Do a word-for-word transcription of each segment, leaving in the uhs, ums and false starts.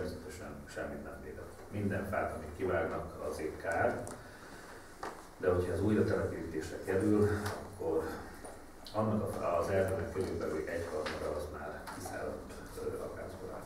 természetesen semmit nem védett. Minden fát, amit kivágnak, azért kár, de hogyha ez újra telepítésre kerül, akkor annak az erdőnek körülbelül egyharmada az már kiszáradt akácborász.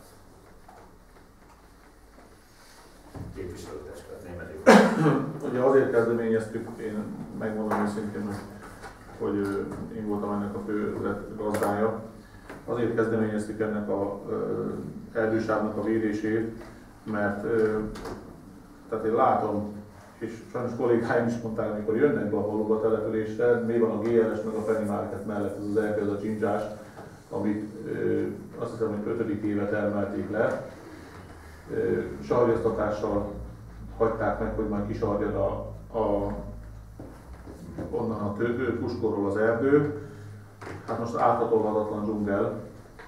Képviselőtestület, németik. Ugye azért kezdeményeztük, én megmondom őszintén, hogy én voltam ennek a fő gazdája. Azért kezdeményeztük ennek a erdősávnak a védését, mert tehát én látom, és sajnos kollégáim is mondták, amikor jönnek be a faluba településre, mi van a gé er es meg a Penny Market mellett, ez az erdő, ez a csincsás, amit azt hiszem, hogy ötödik éve termelték le. Sarjaztatással hagyták meg, hogy majd kisarjad a, a, onnan a puskorról az erdő. Hát most áthatolhatatlan dzsungel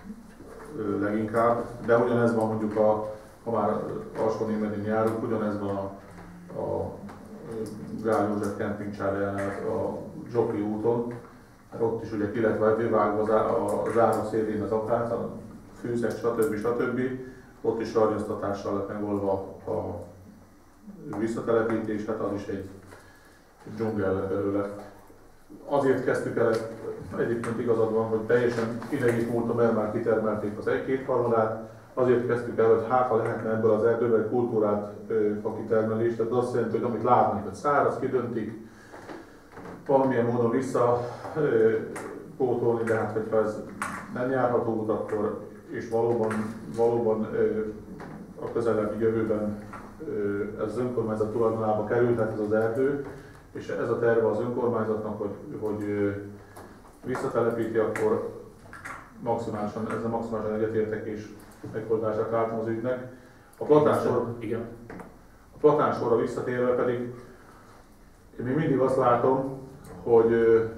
leginkább, de ugyanez van mondjuk a, ha már Alsó-Némedin járunk, ugyanez van a, a Gál József kempingcsárdánál a Zsokli úton, mert ott is ugye ki lett vágva a zára szélén az akác, a fűzek, stb. stb. Ott is sarjaztatással lett megoldva a visszatelepítés, hát az is egy dzsungel lett belőle. Azért kezdtük el, egyébként igazad van, hogy teljesen idegig múltam, mert már kitermelték az egy-két harmadát, azért kezdtük el, hogy hát ha lehetne ebből az erdőből egy kultúrát fa kitermelést, tehát az azt jelenti, hogy amit látnak, hogy száraz, kidöntik, valamilyen módon visszapótolni, de hát hogyha ez nem járható út, akkor és valóban, valóban a közelebbi jövőben ez az önkormányzat tulajdonába került, tehát ez az erdő, és ez a terve az önkormányzatnak, hogy, hogy visszatelepíti, akkor maximálisan, ezzel maximálisan egyetértek és megoldását látom az ügynek. A platánsor, igen. A platánsorra visszatérve pedig én még mindig azt látom, hogy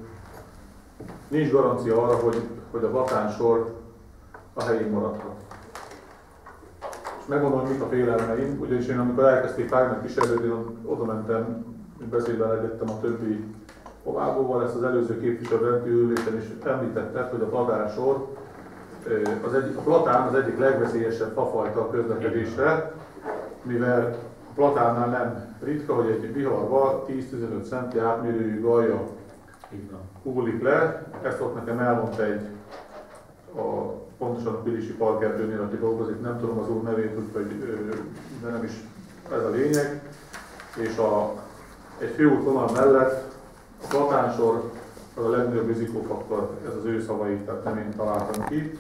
nincs garancia arra, hogy, hogy a platánsor a helyén maradhat. És megmondom, hogy mik a félelmeim, ugyanis én amikor elkezdték vágni kísérlődni, oda mentem, beszédben legettem a többi kovábóval, ezt az előző képviselő rendkívülésen is említetted, hogy a platánsor, az egyik, a platán az egyik legveszélyesebb fafajta a közlekedésre, mivel a platánnál nem ritka, hogy egy viharban tíz-tizenöt centi átmérőjű galja hullik le. Ezt ott nekem elmondta egy, a, pontosan a Pilisi Parkerdőnél, aki dolgozik, nem tudom az úr nevét, úgyhogy de nem is ez a lényeg. És a, egy főútvonal mellett a platánsor az a legnagyobb rizikófaktor, ez az ő szavai, tehát nem én találtam ki.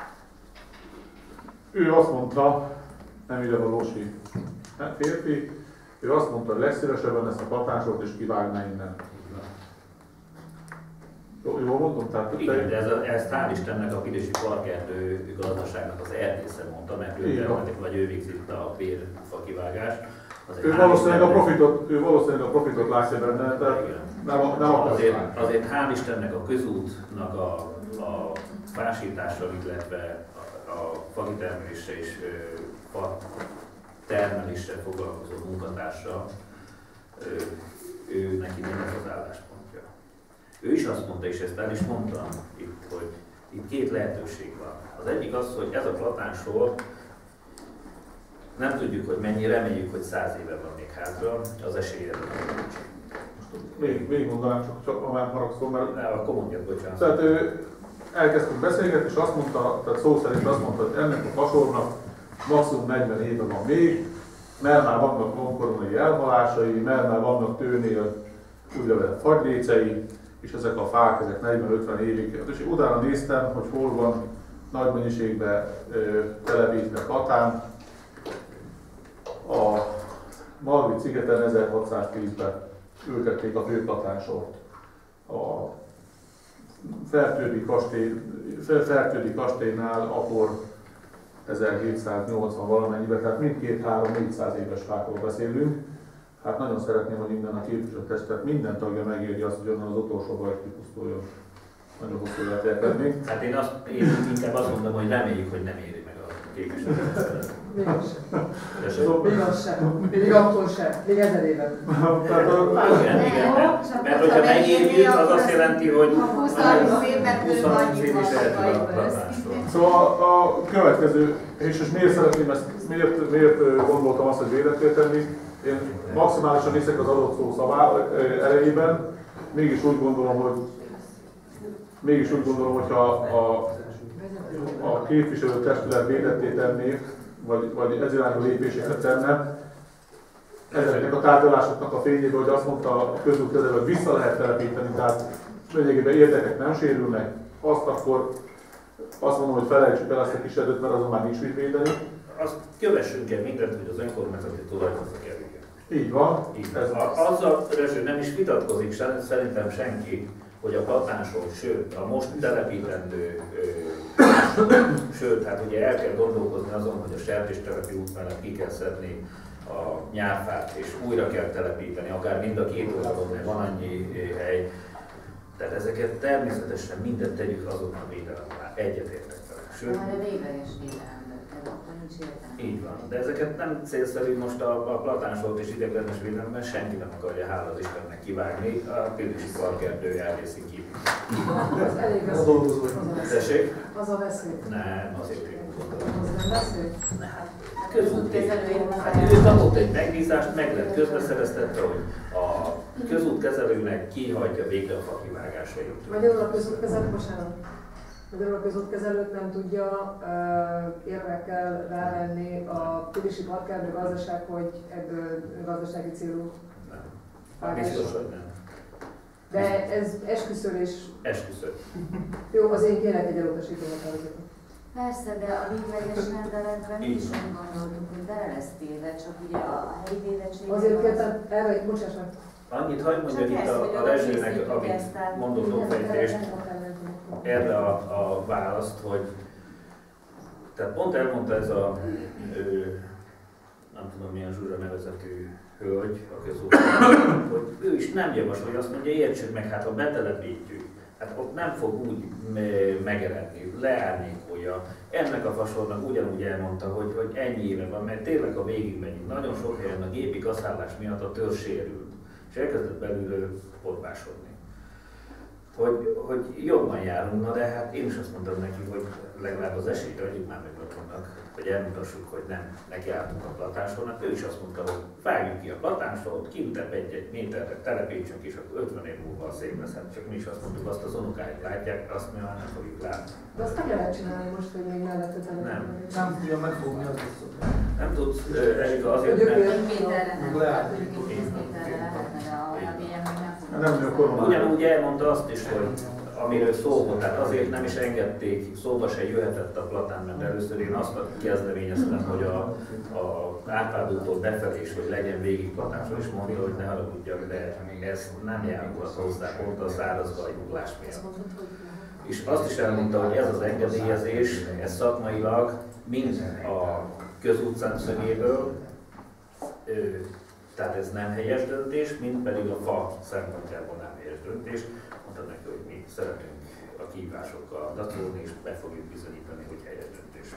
Ő azt mondta, nem ide valósi férfi, ő azt mondta, hogy legszívesebben ezt a platánsort is kivágná innen. Jól mondom? Tehát, igen, de ez, a, ez hál' Istennek a Pilisi Parkerdő gazdaságnak az erdésze mondta, mert ő termelték, vagy ő végzett a bérfa kivágást. Ő valószínűleg, a profitot, ő valószínűleg a profitot látja benne, de nem, nem azért, azért hál' Istennek a közútnak a, a fásítással, illetve a, a fakitermeléssel és fa termeléssel foglalkozó munkatársa, ő, ő neki nem ez az álláspontja. Ő is azt mondta, és ezt el is mondtam itt, hogy itt két lehetőség van. Az egyik az, hogy ez a platánsor, nem tudjuk, hogy mennyi, reméljük, hogy száz éve van még hátra, az esélye nincs. Még, még mondanám, csak, csak ha már haragszom, mert... Ne, akkor mondjad, bocsánat. Tehát ő, elkezdtünk beszélgetni, és azt mondta, tehát szó szerint azt mondta, hogy ennek a fasornak maximum negyven éve van még, mert már vannak vonkoronai elhalásai, mert már vannak tőnél úgynevezett fagyrécei, és ezek a fák, ezek negyven-ötven évig. És utána néztem, hogy hol van nagy mennyiségben telepítve platán. A Margit szigeten ezerhatszáztízben ültették a főplatánsort. A Fertődi kastély, Fertődi kastélynál akkor ezerhétszáznyolcvan valamennyiben, tehát mindkét három-négyszáz éves fákról beszélünk. Hát nagyon szeretném, hogy innen a képviselőtestület minden tagja megérje azt, hogy onnan az utolsó baj kipusztuljon. Nagyon hosszú lehet elkedni. Hát én, azt, én inkább azt mondom, hogy reméljük, hogy nem éri meg a kékesen szeretem. Még az sem. Még az sem. Még akkor sem. Még ezer éven. Igen, igen, mert, mert hogyha megérjük, az azt jelenti, hogy húsz-harminc évben húsz-harminc év is eltűnt a platánstól. Szóval a, a következő, és, és miért szeretném ezt, miért, miért gondoltam azt, hogy védetté tenni? Én maximálisan hiszek az adott szó szavá erejében, mégis úgy gondolom, hogy mégis úgy gondolom, hogyha a, a képviselőtestület védetté tenné, vagy, vagy ez irányú lépéseket tenne, ezeknek a tárgyalásoknak a fényében, hogy azt mondta a közútkezelő, hogy vissza lehet telepíteni, tehát lényegében érdekek nem sérülnek, azt akkor azt mondom, hogy felejtsük el ezt a kis erdőt, mert azon már nincs mit védeni. Azt kövessünk el mindent, hogy az önkormányzati tulajdonra kerüljön. Így van. Így. Ez azzal Rezső nem is vitatkozik szerintem senki, hogy a platánsok, sőt a most telepítendő, ö, sőt, hát ugye el kell gondolkozni azon, hogy a sertéstelepi út mellett ki kell szedni a nyárfát, és újra kell telepíteni, akár mind a két oldalon, mert van annyi hely. Tehát ezeket természetesen mindent tegyük azonnal védelem alá. Egyetértek vele. Sőt, majd a végleges védelem, akkor nincs értelme. Így van. De ezeket nem célszerű most a, a platánsolt és ideiglenes védelemben senki nem akarja, hála az Istennek kivágni, a Pilisi parkerdő elvészi ki. Az elég a dolgozó. Tessék? Az a veszély. Nem, azért én úgy gondolom. Az nem veszély? Nem. Közútkezelő, hát ő kapott egy megbízást, meg lett közbeszereztetve, hogy a közútkezelőnek kihagyja végre a fakivágásait. Magyarul a közútkezelő, bocsánat, magyarul a közútkezelőt nem tudja uh, érvekkel rávenni a Pilisi parkerdő gazdaság, hogy ebből gazdasági célú Nem. Biztos, hogy nem. De ez esküszölés. Esküszöl. Jó, az én kérek egy elutasító határozatot. Persze, de a végleges rendeletben mi is úgy gondoltuk, hogy bele lesz téve, csak ugye a helyi védettség... Azért kértem, erre, bocsáss meg. Annyit hagyd mondjak itt a, a Rezsőnek, amit mondott ófejtést, erre a, a választ, hogy tehát pont elmondta ez a, ő, nem tudom milyen Zsuzsa nevezetű hölgy a közúton, hogy ő is nem javasolja, azt mondja, értsük meg, hát ha betelepítjük, hát ott nem fog úgy megeredni, leárnyékolja. Ennek a fasornak ugyanúgy elmondta, hogy, hogy ennyi éve van, mert tényleg a végig megyünk. Nagyon sok helyen a gépi kaszálás miatt a törzs sérült, és elkezdett belülről potbásodni. Hogy, hogy jobban járunk, na de hát én is azt mondtam neki, hogy legalább az esélyt adjuk már meg magunknak, hogy elmutassuk, hogy nem nekiálltunk a platánsornak. Ő is azt mondta, hogy vágjuk ki a platánsort, kiütep egy-egy méterre, telepítsünk, és akkor ötven év múlva szép lesz. Hát csak mi is azt mondtuk, azt az unokáit látják, azt mi már nem fogjuk látni. De azt nem lehet csinálni most, hogy még mellette telepíteni. Nem. Nem tudja megfogni az viszont. Nem tudsz, Erika, azért Hogy nem. Egy méterre nem, tehát mondjuk egy tíz méterre lehetne, de olyan mélyen még nem fogunk. Nem, akkor Ugyanúgy elmondta azt is, hogy amiről szó volt, tehát azért nem is engedték, szóba se jöhetett a platán, mert először én azt kezdeményeztem, hogy a, a Árpád-úttól befelé is, hogy legyen végig platánsor, és mondta, hogy ne haragudjak, de ez nem járulhat hozzá, pont a szárazba juglás miatt. És azt is elmondta, hogy ez az engedélyezés, ez szakmailag mind a közút szemszögéből, tehát ez nem helyes döntés, mind pedig a fa szempontjából nem helyes döntés. Mondta neki, hogy mi szeretünk a kihívásokkal dacolni, és be fogjuk bizonyítani, hogy helyes döntés.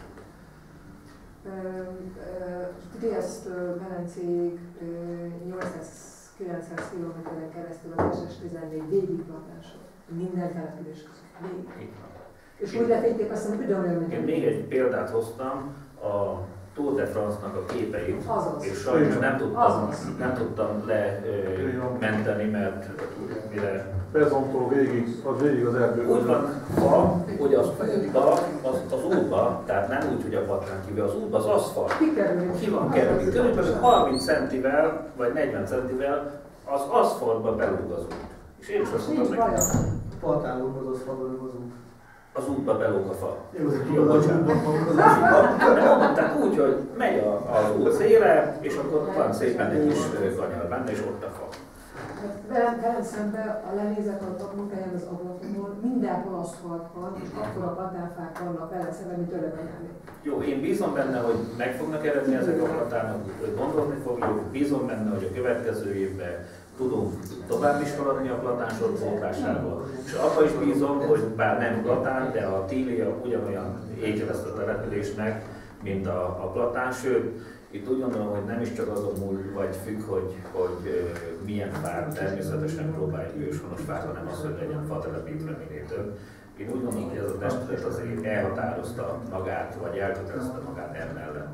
Trieste-Velencéig nyolcszáz-kilencszáz kilométeren keresztül az es es tizennégy végig platások. Minden település között. Végig. És úgy lefényképeztem, hogy ugyanolyan, mint Én még egy példát hoztam, a Tour de France-nak a képeit, Azaz. és sajnos nem tudtam, Azaz. nem tudtam lementeni, mert mire... Bezontól végig, az végig az erdő. Úgy van fa, hogy az útba, az, az útba, tehát nem úgy, hogy a patrán kívül, az útba az aszfalt. Ki kerül? Ki van kerülni? Körülbelül harminc centivel, vagy negyven centivel az aszfaltba belúg az út. És én is azt Nincs mondtam baja. neki, Partálunk az aszfaltban az út. az útba belóg a fa. Jó, Jó, bocsánat. De mondom, tehát úgy, hogy megy a- az út széle, és akkor van szépen egy kis ö, kanyar benne, és ott a fa. Velem, velem szemben a lenézek a munkáján az ablakomon, mindenhol aszfalt van, és akkor a platánfák vannak velem szemben, mint örökanyáni. Jó, én bízom benne, hogy meg fognak eredni ezek a platánok, gondolni fogjuk, bízom benne, hogy a következő évben tudunk tovább is haladni a platánsor pótlásával. És abban is bízom, hogy bár nem platán, de a Tília ugyanolyan ége lesz a településnek, mint a, a platán, sőt, itt úgy gondolom, hogy nem is csak azon múl, vagy függ, hogy, hogy milyen fát, természetesen próbáljuk őshonos fát, hanem az, hogy legyen fa telepítve minél több. Én úgy gondolom, hogy ez a testület azért elhatározta magát, vagy elkötelezte magát emellett.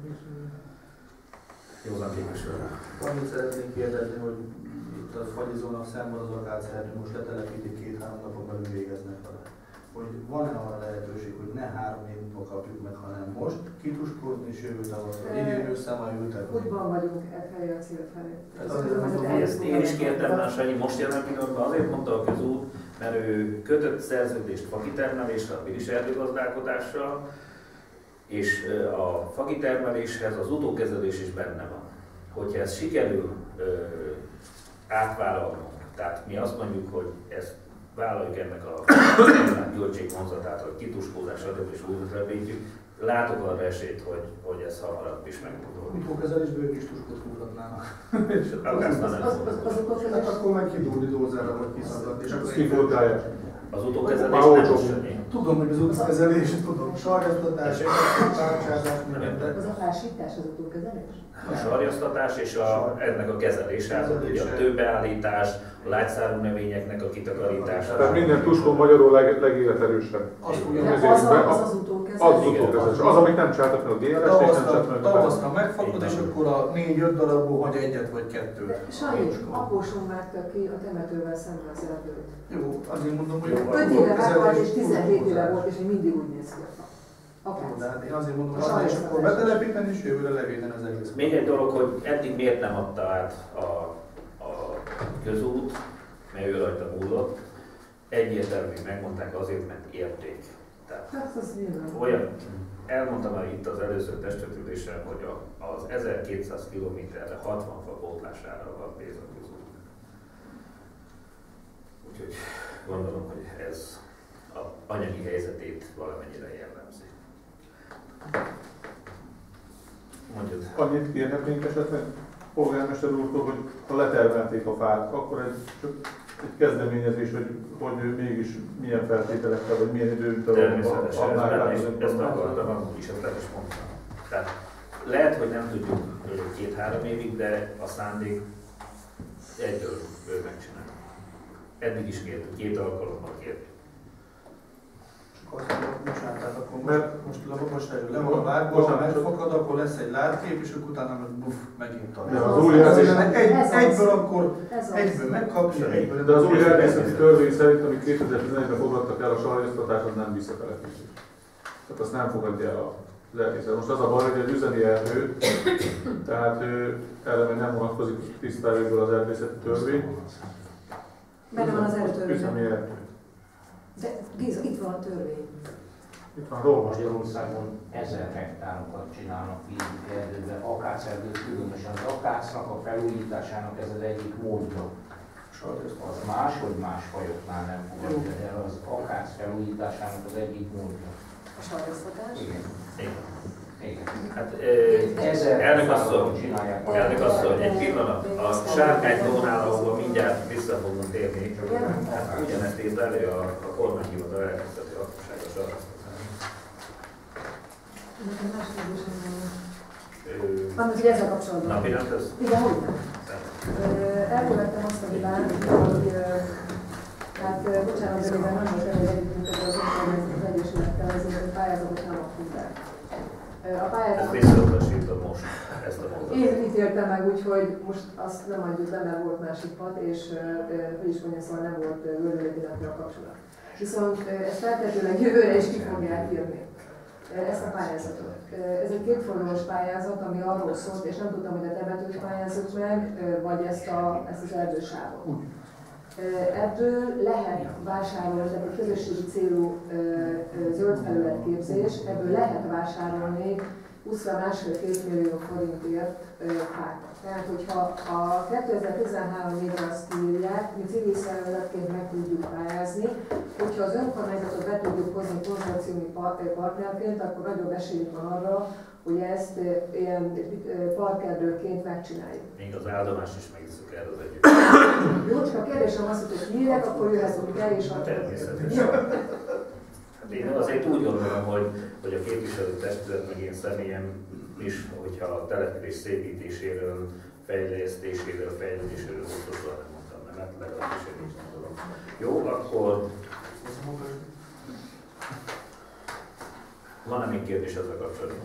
Józan képviselő. Annyit szeretnénk kérdezni, hogy itt a fagyizónak szemben az akácerdő most letelepítik, két-három napon belül végeznek vele. Hogy van-e arra lehetőség, hogy ne három év múlva kapjuk meg, hanem most kituskodni és jövő tavaszra, idén ősszel már ültetni? Útban vagyunk e felé a cél felé. Ezt én is kértem már, Sanyi, most jelen pillanatban azért mondta a közút, mert ő kötött szerződést fakitermelésre, a pilis erdőgazdálkodásra, és a fakitermeléshez az utókezelés is benne van. Hogyha ez sikerül ö, átvállalnunk, tehát mi azt mondjuk, hogy ezt vállaljuk ennek a gyöltség vonzatát, vagy kituskózás, stb. És úgy reméljük, látok arra esélyt, hogy, hogy ez hamarabb is megoldódik. Utókezelésből ők is tuskot húzhatnának. Hát akkor meg kidúlni dózerre, vagy kiszaggatni. És akkor Kifordálják. Az utókezelés nem is semmi. Tudom, hogy az utókezelés, tudom, sarjasztatás, tárcsázás, minden, de... Az a fásítás az utókezelés? A sarjasztatás és a, ennek a kezelése, az ugye a tőbeállítás, a lágyszárú növényeknek a kitakarítása. Tehát minden tuskon magyarul leg, legéleterősebb. Azt fogja De megérni. az, a, az az utókezelés? Az az utókezelés. Az, amit nem csináltak meg a gé el es, és nem csináltak meg a Tavaszra megfogod, és akkor a négy-öt darabból hagy egyet vagy kettőt. Sanyi, apósom vágta ki a temetővel szemben az erdőt. Jó, azért mondom, hogy öt éve meghalt és tizenhét éve volt, és még mindig úgy néz ki a fa. Jó, de hát én azért mondom, hogy azért, és akkor betelepíteni, és jövőre levédeni az egész. Még egy dolog, hogy eddig miért nem adta át a, a közút, mert ő rajta múlott. Egyértelműen megmondták azért, mert érték. Tehát Hát az nyilván. olyan, elmondtam már itt az előző testvetülésen, hogy a, az ezerkétszáz kilométerre hatvan fa pótlására van pénz a közút. Úgyhogy gondolom, hogy ez a anyagi helyzetét valamennyire jellemzi. Mondjad. Annyit kérhetnénk esetleg polgármester úrtól, hogy ha letermelték a fát, akkor ez csak egy kezdeményezés, hogy, hogy mégis milyen feltételekkel, vagy milyen időtartamban adnák át az önkormányzatot. Ezt akartam amúgy is, ezt le is mondtam. Tehát lehet, hogy nem tudjuk két-három évig, de a szándék egyből megcsinálni. Eddig is kértük, két alkalommal kértük. Bocsánat, tehát akkor Mert- most, most, most le van a vágva, ha megfogad, akkor lesz egy látkép, és akkor utána meg buff, megint a... De az új jelzés- egy, egyből akkor, Ez az. egyből megkapsz, és egyből... De az új erdészeti törvény szerint, amit kétezer-tizenegyben fogadtak el, a sarjasztatás, az nem visszatelepítés. Tehát azt nem fogadja el az erdészet. Most az a baj, hogy egy üzemi erdő, tehát ő eleve nem vonatkozik tisztájukból az erdészeti törvény. Benne van az Üzemi előtörvényben. erdő. De Géza, itt van a törvény. Itt van róla. Magyarországon ezer hektárokat csinálnak vízi erdőben, akácerdőt, különösen az akácnak a felújításának ez az egyik módja. Az más, hogy más fajoknál nem fogadja el, az akác felújításának az egyik módja. A sarjasztatás. Igen. Igen. Igen. Hát, Ezer elnök hektáron asszony, csinálják. elnök asszony, egy pillanat, a sárkánytónál, ahol mindjárt vissza fogunk térni, hát ugyanezt írt elő a, a kormányhivatal elkezdeti hatóságos arasztatást. Nekem más kérdésem van. Van, hogy ezzel kapcsolatban. Napi rend ez? Igen, hogy nem. Elkövettem azt a hibát, hogy hát bocsánat, de mivel nem volt elég együttműködő az önkormányzat az Egyesülettel, ezért a pályázatot nem adtunk be. A Ezt pályázatot visszautasítom most, ezt a mondatot. én ítéltem meg úgy, hogy most azt nem adjuk be, mert volt másik pad, és hogy is mondjam, szóval nem volt völgyületi a kapcsolat. Viszont ezt feltétlenül jövőre is ki fogják írni. Ezt a pályázatot. Ez egy kétfordulós pályázat, ami arról szólt, és nem tudtam, hogy a temetőt pályázott meg, vagy ezt, a, ezt az erdősávot. Ebből lehet vásárolni, tehát egy közösségi célú zöld felületképzés, ebből lehet vásárolni húsz másfél-két millió forintért fákat. Tehát, hogyha a kétezer-tizenhárom évre azt írják, mi civil szervezetként meg tudjuk pályázni, hogyha az önkormányzatot be tudjuk hozni konzorciumi partnerként, akkor nagyobb esélyünk van arra, hogy ezt ilyen parkerdőként megcsináljuk. Még az áldomást is megisszuk erre az együtt. Jó, csak a kérdésem az, hogy hírek, akkor jöhetünk el, és akkor... Természetesen. Hát Én azért úgy gondolom, hogy, hogy a képviselőtestület meg én személyem is, hogyha a település szépítéséről, fejlesztéséről, fejlődéséről soha nem mondtam, nem, mert legalábbis én így gondolom. Jó, akkor van-e még kérdés ezzel kapcsolatban?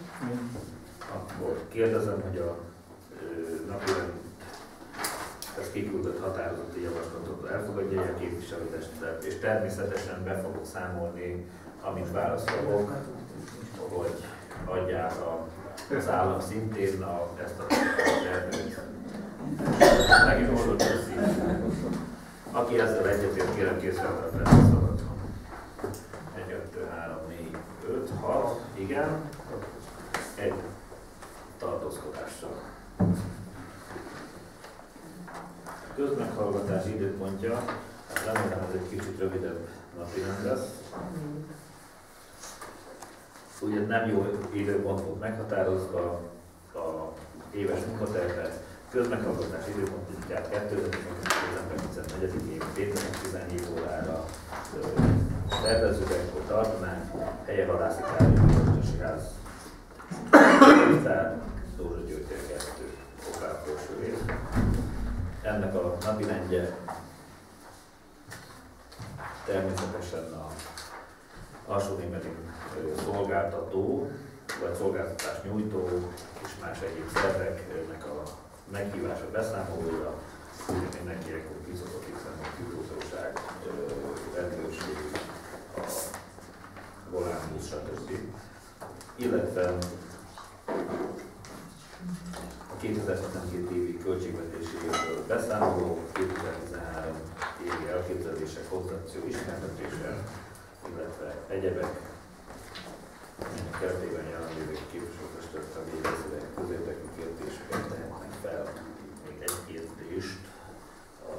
Akkor kérdezem, hogy a napirend ezt kiküldött határozati javaslatot elfogadja a képviselőtestület, és természetesen be fogok számolni, amit válaszolok, hogy adják a, az állam szintén a, ezt a tervet. Megjósolta a szintén. Aki ezzel egyetért, kérem készfeltartásra szavazom. egy, kettő, három, négy, öt, hat, igen. Egy tartózkodással. Közmeghallgatás időpontja, hát remélem ez egy kicsit rövidebb napirend lesz. Ugye nem jó időpont volt meghatározva a éves munkaterve, közmeghallgatás időpontját kétezer-tizenkilenc. tizennégyedikén kétezer-tizenhét órára tervezzük, akkor tartanánk, helyehalászi Károly ház, Dózsa György kettő, Okár felső rész. Ennek a napirendje természetesen a alsónémeti szolgáltató, vagy szolgáltatás nyújtó és más egyéb szerveknek a meghívása, beszámolója, mindenki ekkor kiszokott, hiszen a kültózóság, rendőrség, a volánbusz, stb. Illetve a kétezer-tizenkét évi költségvetési évről beszámoló, kétezer-tizenhárom évi elképzelések, koncepció ismertetése, illetve egyebek, ennek keretében jelenlévő képviselőtestület tagjai részének közérdekű kérdéseket tehetnek fel. Még egy kérdést a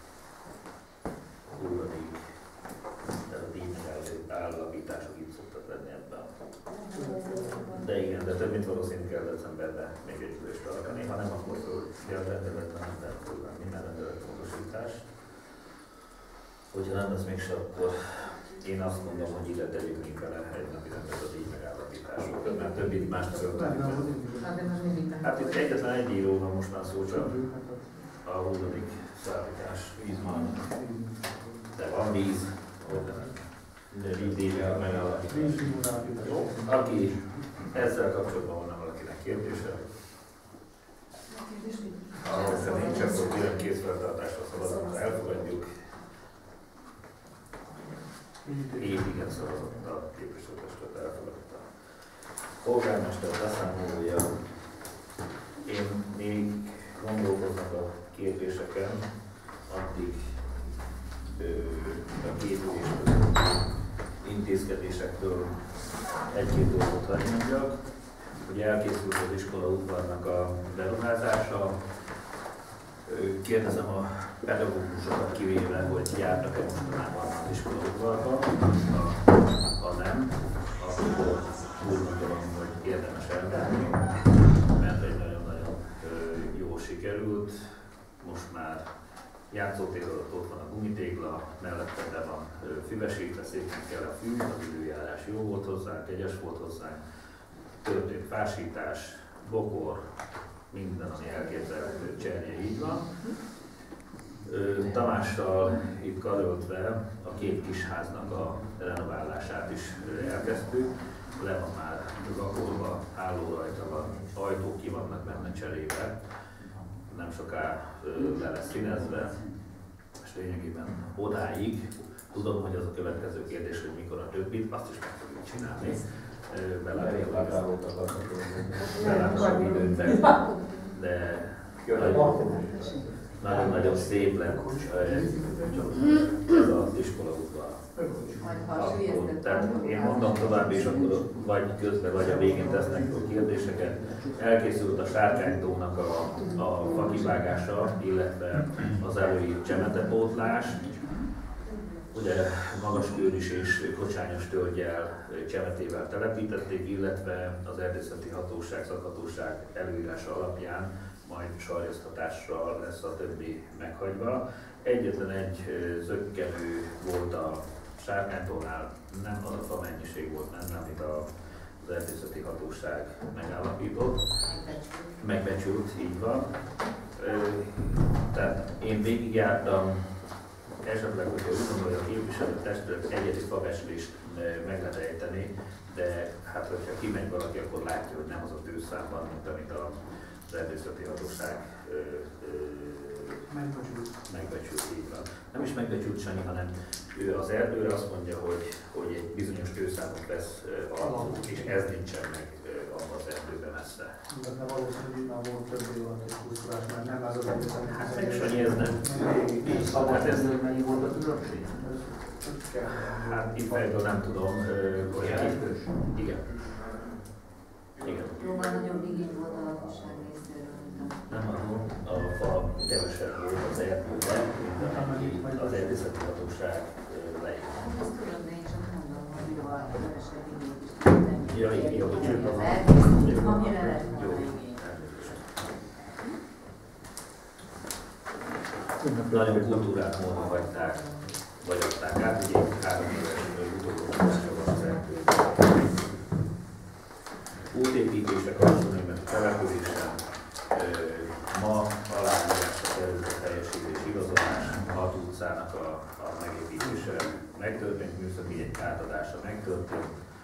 hulladik, ez a díjmegállapítások így szoktak lenni ebben. De igen, de több mint valószínű kell decemberben még egy ülést tartani, ha nem, akkor föl kell rendeletlen, nem lehet fölvenni minden rendeletmódosítást. Hogyha nem lesz mégse, akkor én azt mondom, hogy ide tegyük még vele egy napi rendet a díj megállapításokat, mert többi más nem. Hát itt egyetlen egy író van most már szó, csak a hulladik szállítás. Víz van. De van víz. De díj megállapítás. Jó, aki ezzel kapcsolatban van valakinek kérdése? Ha nincs, akkor külön készfeltartásra szavazunk, ha elfogadjuk. Így igen szavazott a képviselőtestület, elfogadta. Polgármester beszámolója. Én még gondolkoznak a kérdéseken, addig ö, a két ülés intézkedésekről egy-két dolgot hagyni mondjak. Ugye elkészült az iskola udvarnak a beruházása. Kérdezem a pedagógusokat kivéve, hogy jártak-e mostanában az iskola udvarba. Ha, ha nem, akkor úgy gondolom, hogy érdemes elmenni, mert egy nagyon-nagyon jó sikerült. Most már játszótér alatt ott van a gumitégla, mellette be van füvesítve, szépen kell a fű, az időjárás jó volt hozzá, kegyes volt hozzá, történt fásítás, bokor, minden, ami elképzelhető, cserje, így van. Tamással itt karöltve a két kisháznak a renoválását is elkezdtük. Le van már rakolva, hálórajta van, ajtók ki vannak benne cserébe. Nem soká le lesz színezve, és lényegében odáig. Tudom, hogy az a következő kérdés, hogy mikor a többit, azt is meg fogjuk csinálni. Belátom időben, de nagyon-nagyon szép lett ez az iskola udvar. Tehát én mondom tovább, és akkor vagy közben, vagy a végén tesznek fel kérdéseket. Elkészült a Sárkánytónak a, a fakivágása, illetve az előírt csemetepótlás. Ugye Magaskőris és Kocsányos tölgyel, csemetével telepítették, illetve az erdészeti hatóság, szakhatóság előírása alapján majd sarjasztatásra lesz a többi meghagyva. Egyetlen egy zökkenő volt a Sárkánytónál nem az a mennyiség volt benne, amit a, az erdészeti hatóság megállapított, megbecsült, így van. Tehát én végigjártam, esetleg, hogyha úgy gondolja, a képviselőtestület egyedi fabeslést meg lehet ejteni, de hát hogyha kimegy valaki, akkor látja, hogy nem az a tőszám van, mint amit az erdészeti hatóság Megbecsült. megbecsült, így van. Nem is megbecsült Sanyi, hanem ő az erdőre azt mondja, hogy, hogy egy bizonyos tőszámot vesz alapul, és ez nincsen meg abban az erdőben messze. De valószínűleg itt már volt több év alatt egy pusztulás, mert nem az az egész, amit Hát meg Sanyi, ez nem. Szabad erdőn mennyi volt a különbség? Hát itt fejből nem tudom, hogy Jelentős? igen. Igen. Jóval nagyobb igény volt a lakosság részéről, mint a... Nem adom, a fa kevesebb volt az erdőben, mint amit az erdészeti hatóság leírt. Hát ezt tudom, de én csak mondom, hogy jóval kevesebb igényt is tudtam. Ja, igen, jó, hogy Az jön. erdészet, amire lett volna igény. Nagyon kultúrát módon hagyták, vagy adták át, ugye három éves utolsó van az erdőben. Útépítések, alsónémeti településen, ma aláírásra került a teljesítés igazolás, hat utcának a, a megépítése megtörtént, műszaki egy átadása megtörtént.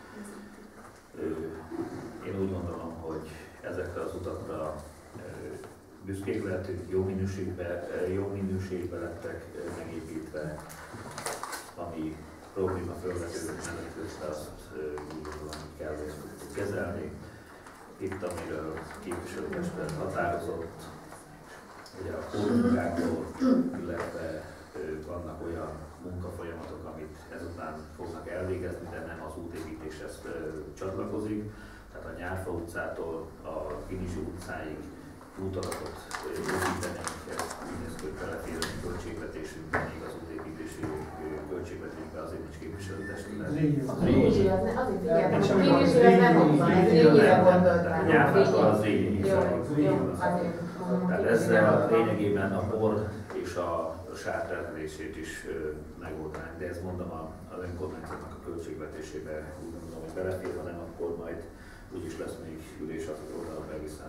Én úgy gondolom, hogy ezekre az utakra büszkék lehetünk, jó minőségben, jó minőségben lettek megépítve, ami probléma felvetődött mellett közte, azt úgy gondolom, hogy kell kezelni. Itt, amiről képviselőtestület határozott, ugye a kódmunkákról, illetve vannak olyan munkafolyamatok, amit ezután fognak elvégezni, de nem az útépítéshez csatlakozik. Tehát a Nyárfa utcától a Kinizsi utcáig útalapot építenénk, ezt úgy néz ki, hogy belefér a költségvetésünkben, még az útépítési költségvetésben azért nincs képviselőtestület. Régi, az ne- azért figyeltem, hogy a Régi az nem ott van, egy Régire gondoltam. Nyárfától az Régi. Jó, jó, azért. Tehát ezzel lényegében a por és a sártermelését is megoldanánk, de ezt mondom az önkormányzatnak a költségvetésébe, úgy gondolom, hogy belefér, hanem akkor majd úgyis lesz még ülés, akkor oda beviszem.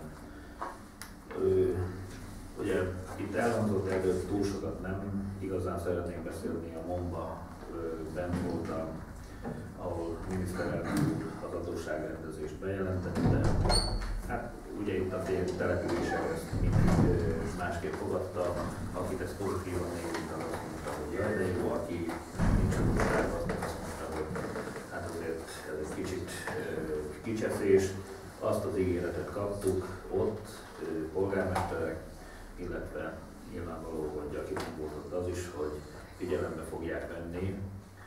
Ugye itt elhangzott előtt túl sokat nem igazán szeretnék beszélni, a MON-ba bent voltam, ahol miniszterelnök úr az adósságrendezést bejelenteni, de hát ugye itt a települések ezt mindig másképp fogadta, akit ezt pozitívan érintett, azt mondta, hogy jaj, de jó, aki nincs adósságban, azt mondta, hogy hát azért ez egy kicsit kicseszés. Azt az ígéretet kaptuk ott, polgármesterek, illetve nyilvánvaló, hogy aki nem volt ott az is, hogy figyelembe fogják venni.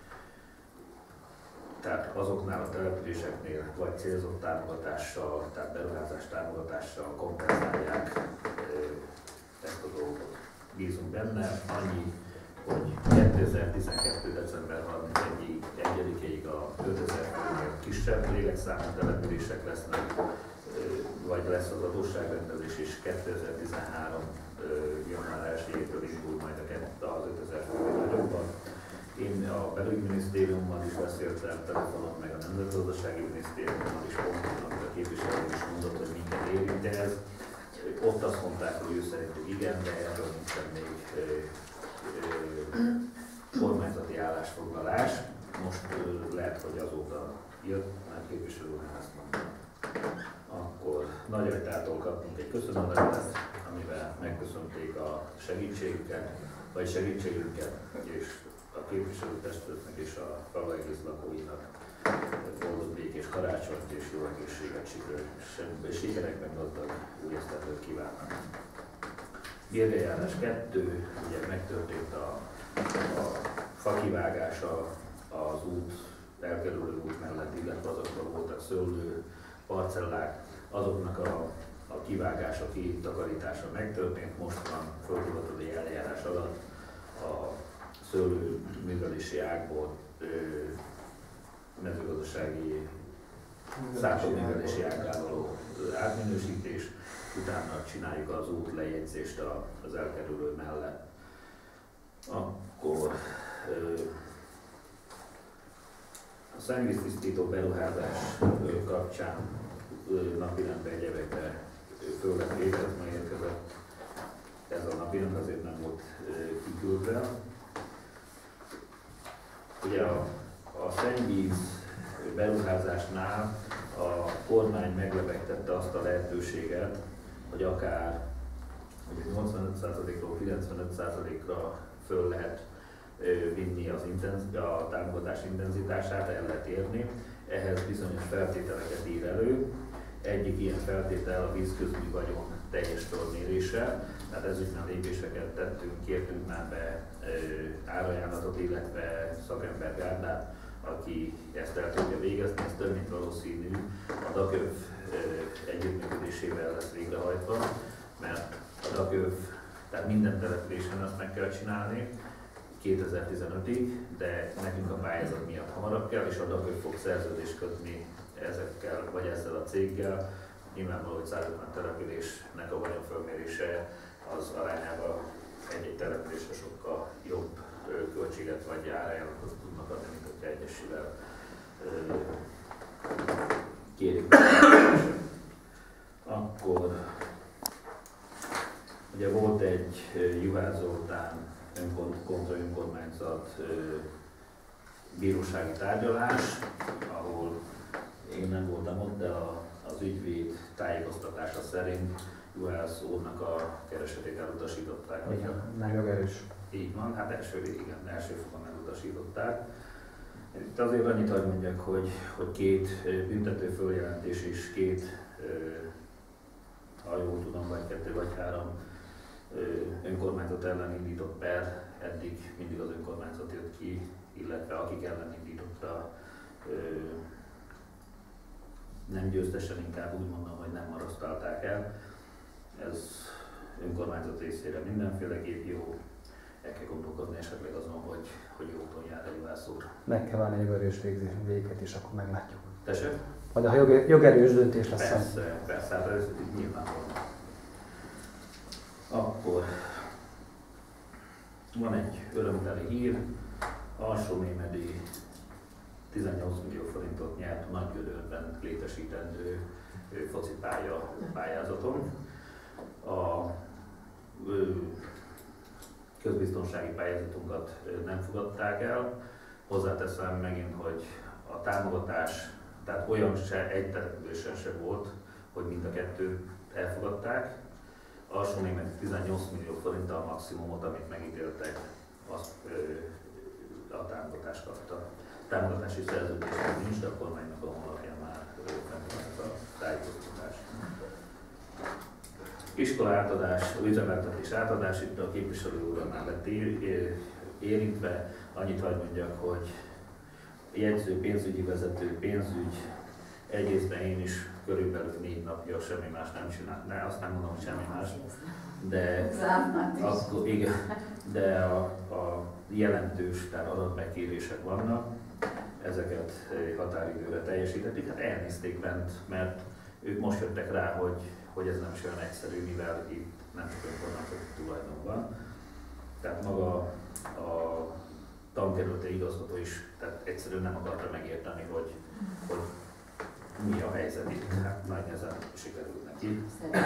Tehát azoknál a településeknél vagy célzott támogatással, tehát beruházás támogatással kompenzálják ezt a dolgot. Bízunk benne, annyi, hogy kétezer-tizenkettő. december harmincegyedikéig a ötezer főnél kisebb lélekszámú települések lesznek, vagy lesz az adósságrendezés, és kétezer-tizenhárom. január elsejétől indul majd az ötezer főnél nagyobban. Én a belügyminisztériummal is beszéltem, telefonon, meg a Nemzetgazdasági Minisztériummal is pontosan, a képviselő is mondott, hogy minket érint ez. Ott azt mondták, hogy ő szerintük igen, de erről nincsen még ö, ö, kormányzati állásfoglalás. Most ö, lehet, hogy azóta jött, mert képviselő nem ezt mondta. Akkor Nagyajtától kaptunk egy köszönőlevelet, amivel megköszönték a segítségüket, vagy segítségünket, és a képviselőtestületnek és a falu egész lakóinak boldog békés karácsonyt és jó egészséget, sikerekben gazdag új esztendőt kívánnak. Bérgejárás kettő, ugye megtörtént a, a fakivágása az út, elkerülő út mellett, illetve azokban voltak szőlő parcellák, azoknak a, a kivágása, kitakarítása megtörtént, most van földhivatali eljárás alatt a szőlőművelési ágból mezőgazdasági szálltóművelési ággá való átminősítés, utána csináljuk az út lejegyzést az elkerülő mellett. Akkor A szennyvíztisztító beruházás kapcsán napirendre egyebekre föl lett véve, ez ma érkezett ez a napirend, azért nem volt kiküldve. Ugye a, a szennyvíz beruházásnál a kormány meglebegtette azt a lehetőséget, hogy akár nyolcvanöt százalékról kilencvenöt százalékra föl lehet vinni az intenz, a támogatás intenzitását, el lehet érni. Ehhez bizonyos feltételeket ír elő. Egyik ilyen feltétel a vízközmű vagyon teljes fölmérése. Tehát ezügyben lépéseket tettünk, kértünk már be árajánlatot, illetve szakembergárdát, aki ezt el tudja végezni. Ez több mint valószínű a DAKÖV együttműködésével lesz végrehajtva, mert a DAKÖV, tehát minden településen azt meg kell csinálni kétezer-tizenötig, de nekünk a pályázat miatt hamarabb kell, és a DAKÖV fog szerződést kötni ezekkel, vagy ezzel a céggel. Nyilvánvaló, hogy száz ötven településnek a vagyonfölmérése az arányában egy-egy településre sokkal jobb költséget vagy árajánlatot tudnak adni, mint hogyha egyesével kérik. Akkor ugye volt egy Juhász Zoltán kontra önkormányzat bírósági tárgyalás, ahol én nem voltam ott, de a, az ügyvéd tájékoztatása szerint Juhász úrnak a keresetét elutasították. Igen, meg jogerős. Így van, hát első, igen, első fokon elutasították. Itt azért annyit hadd mondjak, hogy, hogy két büntető följelentés és két, ha jól tudom, vagy kettő vagy három önkormányzat ellen indított per, eddig mindig az önkormányzat jött ki, illetve akik ellen indította, nem győztesen, inkább úgy mondom, hogy nem marasztalták el. Ez önkormányzat részére mindenféleképp jó. El kell gondolkodni esetleg azon, hogy, hogy jó úton jár a Juhász úr. Meg kell várni a jogerős végét, és akkor meglátjuk. Tessék? Vagy a jogerős döntés lesz. Persze, persze, hát ez nyilvánvaló. Akkor van egy örömteli hír, Alsónémedi tizennyolc millió forintot nyert Nagygödörben létesítendő focipálya pályázaton. A közbiztonsági pályázatunkat nem fogadták el. Hozzáteszem megint, hogy a támogatás, tehát olyan se, egy településen se volt, hogy mind a kettőt elfogadták. Alsónémedi tizennyolc millió forint a maximumot, amit megítéltek, azt ö, a támogatást kapta. Támogatási szerződés nincs, de a kormánynak a honlapján már fent van ez a tájékoztatás. Iskola átadás, üzemeltetés átadás, itt a képviselő úrral már lett érintve. Annyit hadd mondjak, hogy jegyző, pénzügyi vezető, pénzügy, egészben én is körülbelül négy napja semmi más nem csinál, ne, azt nem mondom, hogy semmi más, de, akkor, igen, de a, a jelentős, tehát adatbekérések vannak, ezeket határidőre teljesítették, hát elnézték bent, mert ők most jöttek rá, hogy, hogy ez nem is olyan egyszerű, mivel itt nem csak önkormányzati tulajdon van. Tehát maga a tankerületi igazgató is, tehát egyszerűen nem akarta megérteni, hogy, hogy mi a helyzet itt. Hát nagy nehezen sikerült neki.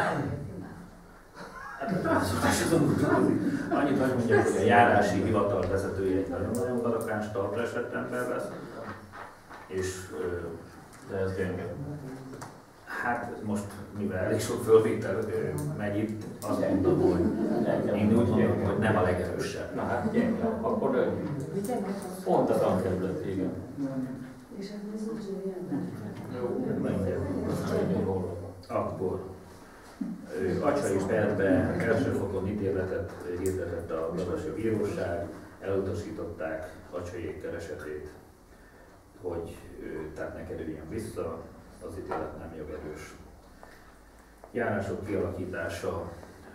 Annyit hogy mondjak, hogy a járási hivatal vezetője egy nagyon-nagyon karakáns, talpra esett ember lesz, és de ez gyenge. Hát most, mivel elég sok fölvétel megy itt, azt mondom, hogy én úgy mondom, hogy nem a legerősebb. Na hát gyenge, akkor döntjük. Pont a tankerület, igen. És ez az Jó, akkor Acsai perbe első fokon ítéletet hirdetett a Dadasi Bíróság, elutasították Acsaiék keresetét, hogy tehát ne kerüljön vissza, az ítélet nem jogerős. Járások kialakítása,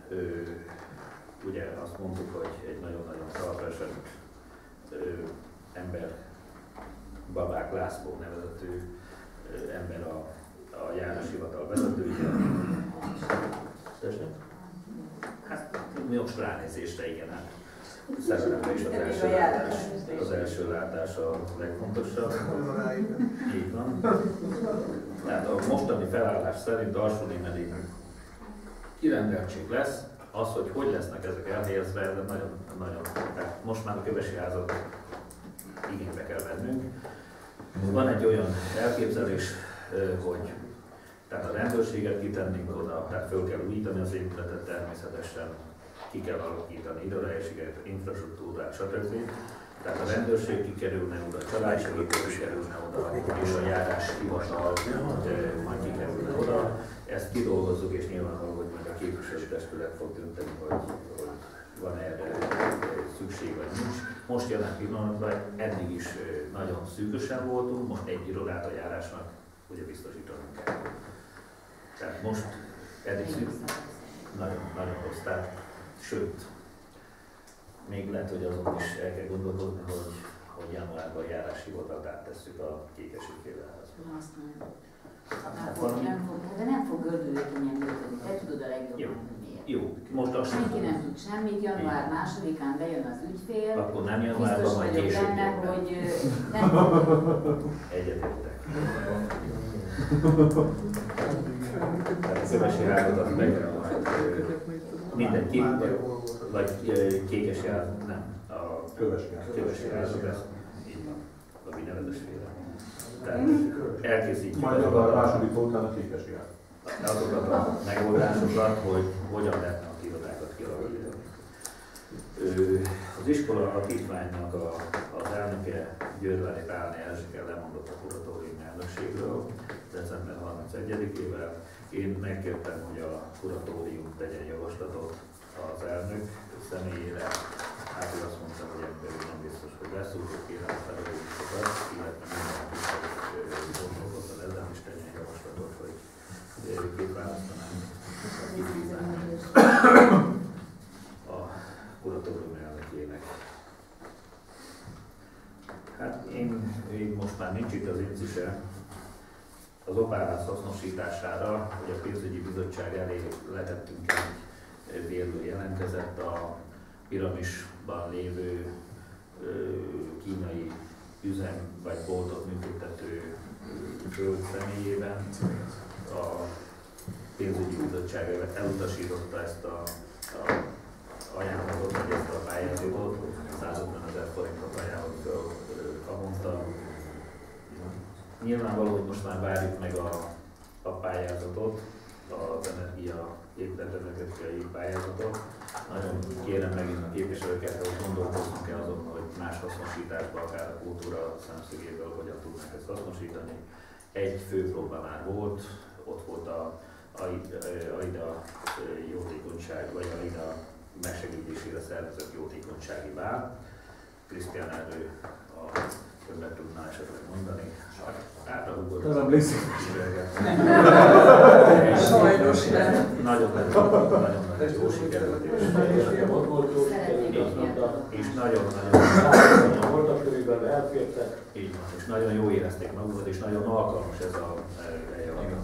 ugye azt mondtuk, hogy egy nagyon-nagyon talpra esett ember, Babák László nevezetű ember a, a járáshivatal vezetője. Hát most ránézésre igen, hát Szerelemre is az első látás, az első látás a legfontosabb. Így van. Tehát a mostani felállás szerint alsónémedi kirendeltség lesz. Az, hogy hogy lesznek ezek elhelyezve, ez nagyon, nagyon, tehát most már a kövesi házat igénybe kell vennünk. Van egy olyan elképzelés, hogy tehát a rendőrséget kitennénk oda, tehát föl kell újítani az épületet természetesen, ki kell alakítani irodahelyiséget, infrastruktúrát, stb. Tehát a rendőrség kikerülne oda, a családsegítő kikerülne oda, és a járáshivatal majd kikerülne oda. Ezt kidolgozzuk, és nyilvánvaló, hogy majd a képviselőtestület fog dönteni, hogy, hogy van erre szükség vagy nincs. Most jelen pillanatban eddig is nagyon szűkösen voltunk, most egy irodát a járásnak ugye biztosítanunk kell. Tehát most eddig szűk, nagyon, nagyon rossz. Tehát, sőt, még lehet, hogy azon is el kell gondolkodni, hogy, hogy januárban a járáshivatalt áttesszük a Kékesügyfélehhez. Azt nem. Hát, valami... nem fog, de nem fog gördülékenyen működni, te tudod a legjobban, hogy miért. Jó, most azt senki nem tud semmit, január másodikán bejön az ügyfél. Akkor nem januárban, majd később benne, hogy nem. Egyetértek. Tehát a kövesi házadat meg mindenki, vagy Kékesi ház, nem, a kövesi házat lesz, így van, a nevezetes féle. Tehát elkészítjük majd a második után a Kékesi ház. Azokat a megoldásokat, hogy hogyan lehetne a irodákat kialakítani. Az iskola alapítványnak a, az elnöke Győrvári Pálné Erzsike lemondott a kuratórium elnökségről december harmincegyedikével. Én megkértem, hogy a kuratórium tegyen javaslatot az elnök személyére. Hát ő azt mondta, hogy ebből nem biztos, hogy lesz, úgyhogy kérem a felelősséget, illetve mindenki gondolkozzon ezen, és tegyen javaslatot, hogy két választanánk a kuratórium elnökének. Hát én, én most már nincs itt az incise, az opálház hasznosítására, hogy a pénzügyi bizottság elé letettünk egy bérlő jelentkezett a piramisban lévő ö, kínai üzem vagy boltot működtető föld személyében. A pénzügyi bizottság elutasította ezt a, a ajánlatot, vagy ezt a pályázatot, százötven ezer forintot ajánlott föl havonta. Nyilvánvaló, hogy most már várjuk meg a, a pályázatot, az energia épületenergetikai pályázatot. Nagyon kérem megint a képviselőket, hogy gondolkozzunk el azon, hogy más hasznosításban, akár a kultúra szemszögéből hogyan tudnak ezt hasznosítani. Egy fő próba már volt, ott volt a AIDA jótékonyság, vagy AIDA megsegítésére szervezett jótékonysági bál. Krisztián erről a többet tudná esetleg mondani. Átrahúgott. Nem emlékszik. Sajnos nem. Nagyon-nagyon jó sikerült. És nagyon-nagyon voltak körülbelül elfértek. Így van, és nagyon jó érezték magukat, és nagyon alkalmas ez a eljavak.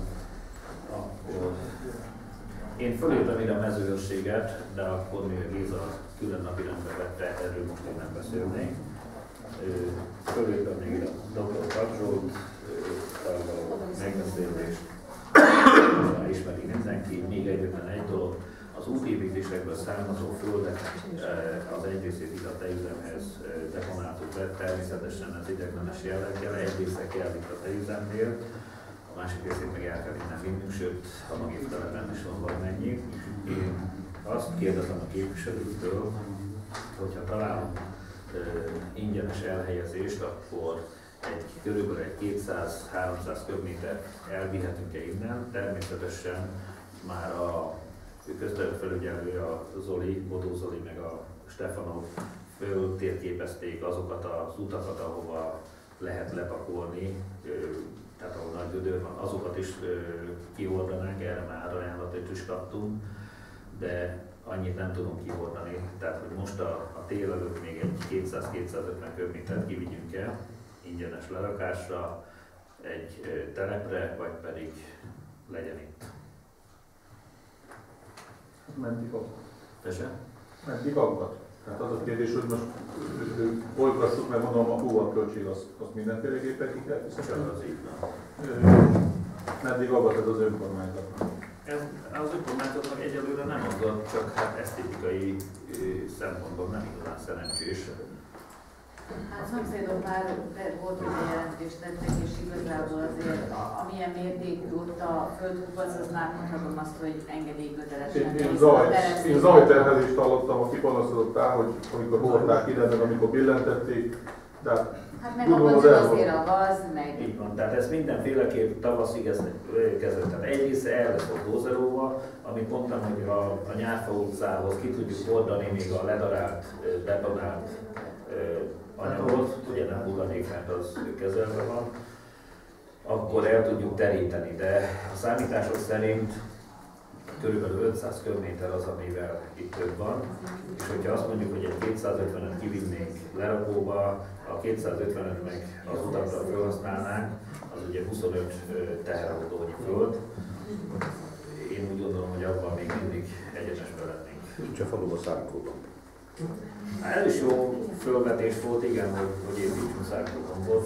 Én fölírtam ide a mezőőrséget, de akkor még a Géza külön napirendre vette, erről most én nem beszélnék. Fölírtam még ide a doktor Kapzsolt, való megbeszélést, ismeri mindenki. Még egyetlen egy dolog, az útépítésekből származó földek az egy részét itt a tejüzemhez deponáltuk be, természetesen az ideiglenes jelleggel, egy része kell itt a tejüzemnél, a másik részét meg el kell innen vinnünk, sőt a magévtelepen is van valamennyi. Én azt kérdezem a képviselőktől, hogyha találunk uh, ingyenes elhelyezést, akkor egy körülbelül egy kétszáz-háromszáz köbmétert elvihetünk-e innen. Természetesen már a közterületfelügyelő, a Zoli, Bodó Zoli meg a Stefanov föltérképezték azokat az utakat, ahova lehet lepakolni, tehát ahol nagy gödör van, azokat is kioldanánk, erre már ajánlatot is kaptunk, de annyit nem tudunk kiordani, tehát hogy most a, a tél előtt még egy kétszáz-kétszázötven köbmétert kivigyünk el ingyenes lerakásra, egy telepre, vagy pedig legyen itt. Meddig akad? Tese? Meddig akad? Tehát az a kérdés, hogy most folytassuk, mert mondom, a túl költség az, az mindenféleképpen ki kell viszont. Az így van. Meddig aggat ez az önkormányzatnak? Ez az önkormányzatnak egyelőre nem aggat, csak hát esztétikai szempontból nem igazán szerencsés. Hát szomszédok már volt, hogy jelentést tettek, és igazából azért a, amilyen mértékű ott a földkupac, az már mondhatom azt, hogy engedélyköteles. Én, én, zaj, én zajterhelést hallottam, aki panaszkodott rá, hogy amikor hordták ide, meg amikor billentették, de hát meg akkor azért a gaz, meg... Így van, tehát ez mindenféleképp tavaszig ez kezdett. Tehát egyrészt el lesz ott dózerolva, amit mondtam, hogy a, a Nyárfa utcához ki tudjuk hordani még a ledarált, betonált anyagot, ugye nem hulladék, mert az kezelve van, akkor el tudjuk teríteni, de a számítások szerint körülbelül ötszáz köbméter az, amivel itt több van, és hogyha azt mondjuk, hogy egy kétszázötvenet kivinnénk lerakóba, a kétszázötvenet meg az utakra felhasználnánk, az ugye huszonöt teherautónyi föld. Én úgy gondolom, hogy abban még mindig egyenesben lennénk. Nincs a faluba szárkóban. Hát ez is jó fölvetés volt, igen, hogy, hogy építsünk szárkódombot.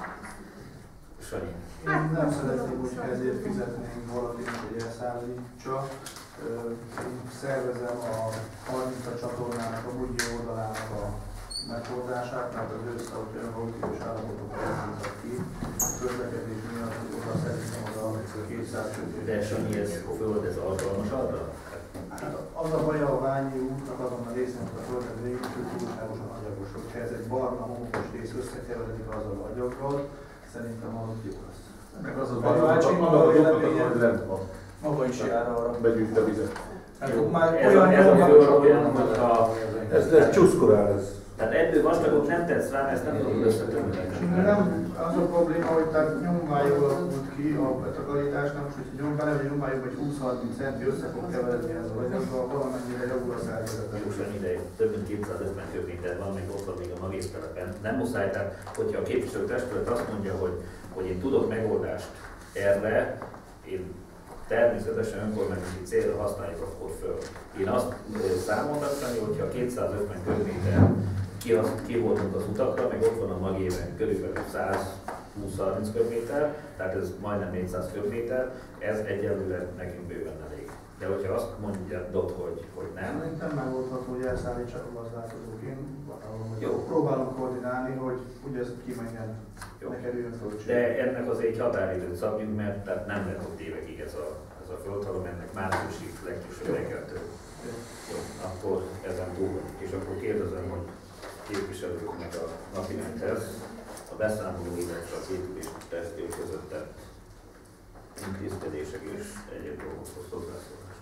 Sanyi. Én nem szeretném, hogyha ezért fizetnénk valakinek, hogy elszállítsa. Én szervezem a harminc csatornának, a Bugyi oldalának a meghordását, mert az össze ott olyan voltikus állapotok elhúztak ki. A közlekedés miatt oda szerintem az a kétszáz kötő. De Sanyi, ez föld, ez alkalmas arra? Hát az a baj a Ványi útnak azon a részen, hogy a földet végül, hogy túlságosan agyagos. Hogyha ez egy barna, munkos rész összekeveredik azzal a agyaggal, szerintem az jó lesz. Meg az az hogy lent van. Maga is jár arra. Begyűjt a vizet. Hát, már ez a, ez a föld olyan, hogy a... Ez, ez csúszkorál ez. Tehát ebből vastagot nem tetsz rá, ezt nem tudod összetömíteni. Nem, az a probléma, hogy tehát nyomvályó alakult ki a betakarításnak, most hogyha nyom, bele, hogy nyomvályóban egy húsz-harminc centi össze fog keveredni ez a vagyonban, valamennyire javul a szervezet. Jósan ide több mint kétszázötven köbméter van, még ott van még a magésztelepen. Nem muszáj, tehát hogyha a képviselőtestület azt mondja, hogy, hogy én tudok megoldást erre, én természetesen önkormányzati célra használjuk akkor föl. Én azt számoltam, hogyha kétszázötven köbméter kivoltunk az utakra, meg ott van a magében körülbelül száz húsz-harminc köbméter, tehát ez majdnem négyszáz köbméter, ez egyelőre nekünk bőven elég. De hogyha azt mondjad, hogy, hogy nem... Szerintem megoldható, hogy elszállítsak a gazdálkodók. Én jó. Próbálom koordinálni, hogy ugye ez kimenjen, ne kerüljön költség. De ennek az egy határidőt szabjunk, mert tehát nem lehet ott évekig ez a, ez a földhalom, ennek márciusig legkésőbb reggeltől. Jó, akkor ezen túl. És akkor kérdezem, hogy képviselőknek a napirendhez a beszámoló, illetve az építések között tett intézkedések és egyéb dolgokhoz hozzászólás.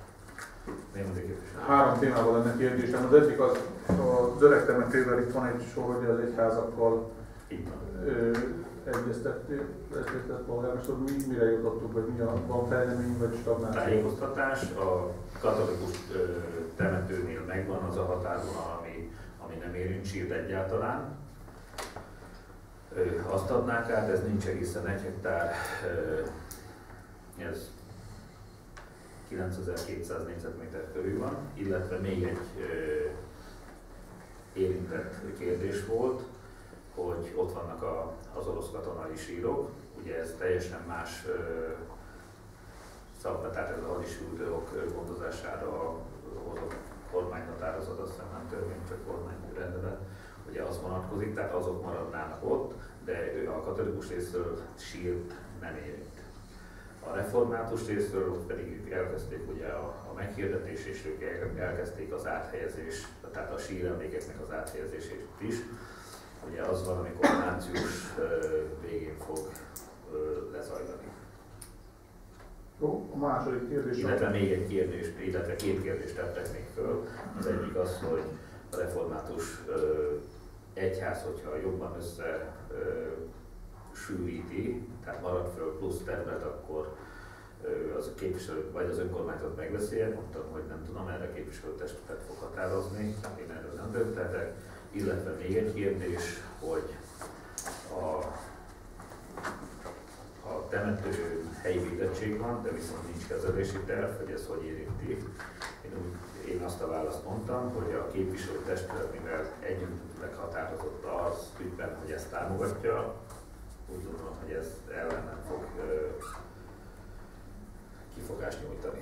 Három témával lenne kérdésem. Az egyik az, az öreg temetővel itt van egy sor, hogy az egyházakkal egyeztettél, egyeztetett polgármester, mi, mire jutottunk, vagy mi a, van fejlemény, vagy stagnáció? Tájékoztatás, a katolikus ö, temetőnél megvan az a határvonal, ami, ami nem érint sírt egyáltalán. Ö, azt adnák át, ez nincs egészen egy hektár, ö, ez kilencezer-kétszáz négyzetméter körül van, illetve még egy ö, érintett kérdés volt, hogy ott vannak a, az orosz katonai sírok, ugye ez teljesen más ö, szabály, tehát ez a hadisírok gondozására hozott kormányhatározat, azt hiszem nem törvény, csak kormányrendelet, ugye az vonatkozik, tehát azok maradnának ott, de ő a katolikus részről sírt nem érint. A református részről pedig ők elkezdték ugye a, a meghirdetést, és ők elkezdték az áthelyezés, tehát a síremlékeknek az áthelyezését is. Ugye az van, amikor március végén fog lezajlani. Jó, a második kérdés. Illetve még egy kérdés, illetve két kérdést tettek még föl. Az egyik az, hogy a református egyház, hogyha jobban össze sűríti, tehát marad föl plusz terület, akkor az a képviselő vagy az önkormányzat megveszi. Mondtam, hogy nem tudom, erre képviselőtestület fog határozni, tehát én erről nem dönthetek. Illetve még egy kérdés, hogy a, a temető helyi védettség van, de viszont nincs kezelési terv, hogy ez hogy érinti. Én úgy, én én azt a választ mondtam, hogy a képviselőtestület, mivel együtt határozott az ügyben, hogy ezt támogatja, úgy gondolom, hogy ez ellen nem fog ö, kifogást nyújtani.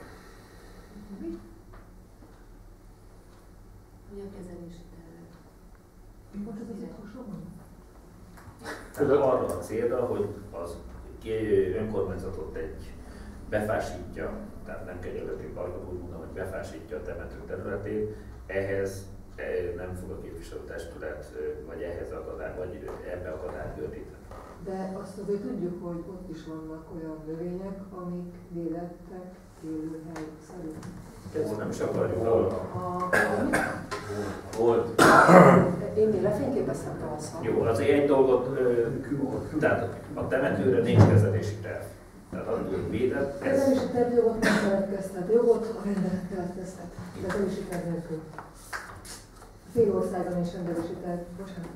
Mi a kezelési terület? Most ez az utolsó van? Tehát arra a célra, hogy az önkormányzatot egy befásítja, tehát nem kegyeleti parkot, úgy mondom, hogy befásítja a temető területét, ehhez nem fog a képviselőtestület, vagy ehhez akadályi, vagy ebbe akadályt gördíteni. De azt azért tudjuk, hogy ott is vannak olyan növények, amik védettek élőhely szerint. Ezt nem is akarjuk hallani. Volt. Én még lefényképeztem azt. Jó, azért egy dolgot, tehát a temetőre nincs kezelési terv. Tehát az, hogy védett, ez... Kezelési terv jogot nem keletkeztet, jogot a rendelet keletkeztet. Kezelési terv nélkül. Fél országban nincs rendelési terv. Bocsánat.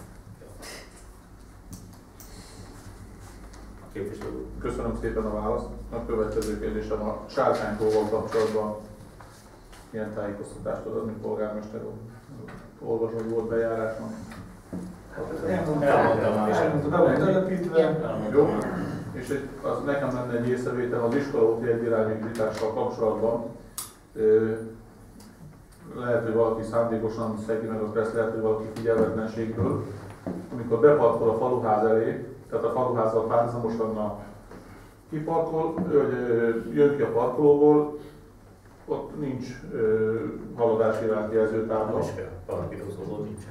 Képviselő. Köszönöm szépen a választ. A következő kérdésem a sárkánytóval kapcsolatban milyen tájékoztatást ad adni polgármester úr? Olvasom, hogy volt bejárás van. Elmondtam is. Be volt telepítve. Jó. És egy, az nekem lenne egy észrevétel az iskola úti egyirányúsítással kapcsolatban. Ö, lehet, hogy valaki szándékosan szegi meg a pressz, lehet, hogy valaki figyelmetlenségből. Amikor beparkol a faluház elé, tehát a faluházzal párhuzamosan a kiparkol, jön ki a parkolóból, ott nincs ö, haladási irányjelző tábla. Nem is kell, parkírozóból nincsen.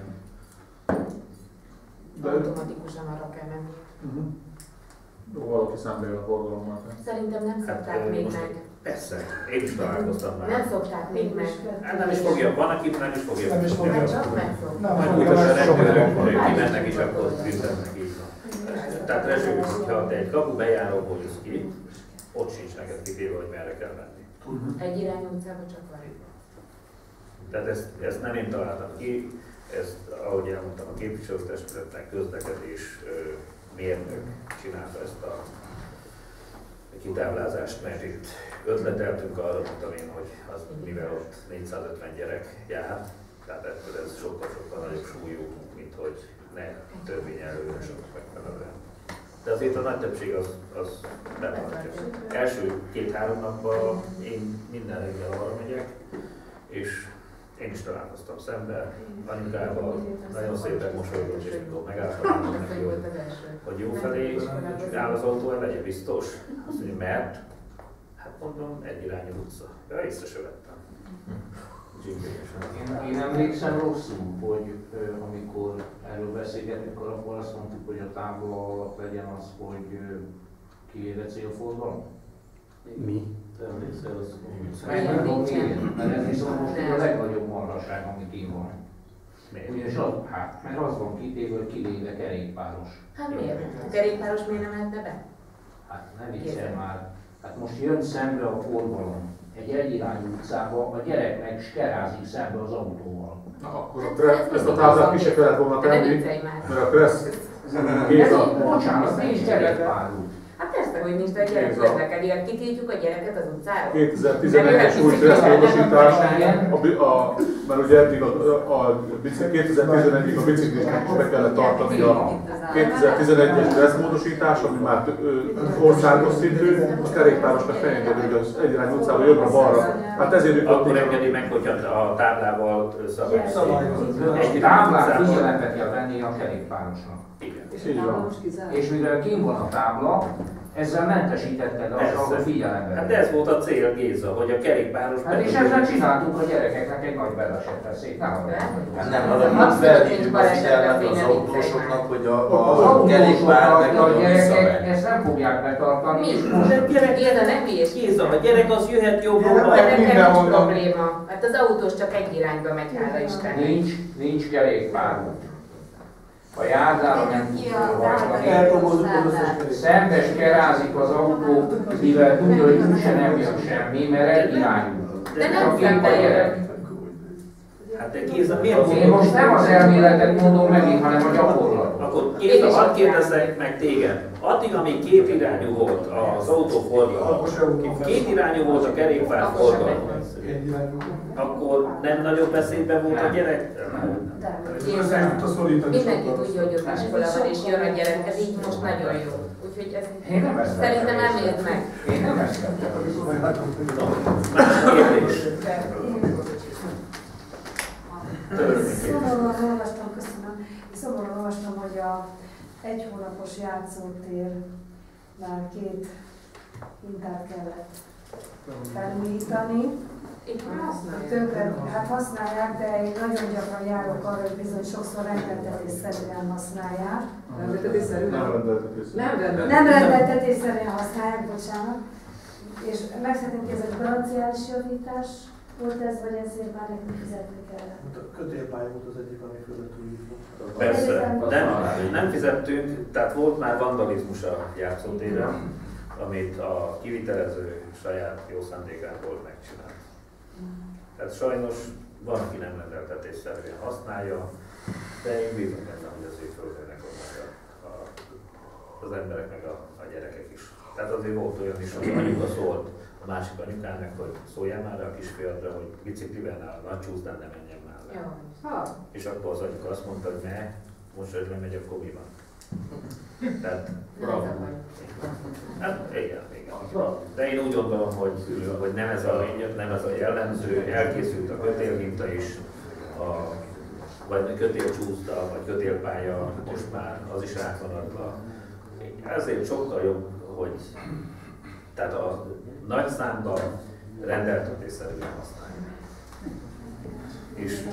De automatikusan arra kell menni. uh-huh. Jó, valaki szembejöl a forgalommal. Szerintem nem Hát, szokták ö, még most meg. Persze, én is találkoztam már. Nem szokták még meg. Hát nem is fogja, van, aki nem is fogja. Nem is fogja. Hát csak megszokták. Nem Majd fogja úgyhogy a meg. rendőrök kimennek és akkor büntetnek így van. Tehát Rezső, ha te egy kapu bejáróból jössz ki, ott sincs neked kitéve, hogy merre kell menni. Egy irányú utcában csak van. Tehát ezt, ezt nem én találtam ki, ezt, ahogy elmondtam, a képviselőtestületnek közlekedés ö, mérnök csinálta ezt a kitáblázást, mert itt ötleteltünk arra, mondtam én, hogy az, mivel ott négyszázötven gyerek jár, tehát ettől ez sokkal-sokkal nagyobb súlyú, mint hogy ne törvényelőre sok megfelelően. De azért a nagy többség az, az betartja. Első két-három napban én minden reggel arra megyek, és én is találkoztam szemben, anyukával, nagyon szépen mosolygott, és mikor megálltam neki, hogy, hogy jó felé áll az autó, elvegye biztos. Azt mondja, mert? Hát mondom, egyirányú utca. Ja, észre se vettem. Én, én emlékszem rosszul, hogy ö, amikor erről beszélgettünk, akkor azt mondtuk, hogy a tábla alatt legyen az, hogy ö, kiére célforgalom. Mi? Te emlékszel, azt Meg nem miért, mert ez viszont most a legnagyobb marhaság, amit én van. Miért? Ugyanis az, hát, mert az van kitéve, hogy kivéve kerékpáros. Hát miért? A kerékpáros miért nem mehetne be? Hát ne viccelj már. Hát most jön szembe a forgalom egy egyirányú utcába, a gyerek meg skerázik szembe az autóval. Na, akkor a kressz, ezt a táblát ki se kellett volna tenni, mert a kressz Géza. Bocsánat, nincs kerékpárút. Hát persze, hogy nincs, de a gyerek Géza. közlekedik, hát kitiltjuk a gyereket az utcáról. kétezer-tizenegyes új kresszmódosítás, a, bi- a, mert ugye eddig a, a, a kétezer-tizenegyig a biciklisnek is be kellett tartani a kétezer-tizenegyes kresszmódosítás, ami már ö, országos szintű, a kerékpárosnak felengedő, hogy az egyirányú utcába jobbra-balra. Hát ezért ők Akkor engedi meg, hogy a táblával szabályozni. Egy táblát figyelembe kell venni a kerékpárosnak. Igen. És Így a van. tábla most kizárt. És mivel kint van a tábla, ezzel mentesítetted azt, hogy figyelembe. Hát ez volt a cél, Géza, hogy a kerékpáros... Hát és ezzel csináltunk a gyerekeknek egy nagy beleseteszét, nem a Hát nem, hanem úgy felhívjuk a figyelmet az autósoknak, hogy a, Az a, a kerékpár autósoknak meg a a gyerekek visszamegy. ezt nem fogják betartani. Mi? És De gyerek, Géza, nem hülyés. Géza, a gyerek az jöhet jobbról. Gyerek, Gyerekkel nincs mindenhonnan. probléma. Hát az autós csak egy irányba megy, hála Istennek. nincs, nincs kerékpárút. A járdára nem tudsz olvasni. Elprobózunk az összes kerékpár. Szembes kerázik az autó, mivel tudja, hogy úgyse nem jön semmi, mert egy irányú. De nem Csak épp a szembe gyerek. Hát de Géza, miért Én most nem az elméletet mondom megint, hanem a gyakorlatot. Akkor akkor kérdez, hadd kérdezzek meg téged. Addig, amíg két irányú volt az autóforgalom, két irányú volt a kerékpár forgalom, akkor nem nagyobb veszélyben volt a gyerek? Mindenki tudja, hogy ott iskola van és jön a gyerek, ez így most nagyon jó. Úgyhogy ez szerintem nem élt meg. Én nem ezt tettem. Más kérdés. Szomorúan olvastam, köszönöm, szomorúan olvastam, hogy a egy hónapos játszótérnál két hintát kellett felújítani. Tönkre, hát használják, de én nagyon gyakran járok arra, hogy bizony sokszor rendeltetésszerűen használják. Rendeltetésszerűen? Nem rendeltetésszerűen. Nem rendeltetésszerűen használják, bocsánat. És meg szeretném kérdezni, hogy garanciális javítás volt ez, vagy ezért már nekünk fizetni kellett? A kötélpálya volt az egyik, ami fölött újítva. Persze, nem, nem fizettünk, tehát volt már vandalizmus a játszótéren, amit a kivitelező saját jó szándékából megcsinált. Tehát sajnos van, aki nem rendeltetésszerűen használja, de én bízom benne, hogy azért fölnőnek a, a, az emberek meg a, a gyerekek is. Tehát azért volt olyan is, hogy anyuka szólt a másik anyukának, hogy szóljál már a kisfiadra, hogy biciklivel áll, nagy csúszdán ne menjen már le. Ha. És akkor az anyuka azt mondta, hogy ne, most, hogy lemegy, akkor mi van? Tehát, bravo. Hát, igen, igen. De én úgy gondolom, hogy, hogy nem, ez a, nem ez a jellemző, elkészült a kötélhinta is, a, vagy kötélcsúszda, vagy kötélpálya, most már az is át van adva. Ezért sokkal jobb, hogy tehát a nagy számban rendeltetésszerűen használjuk. És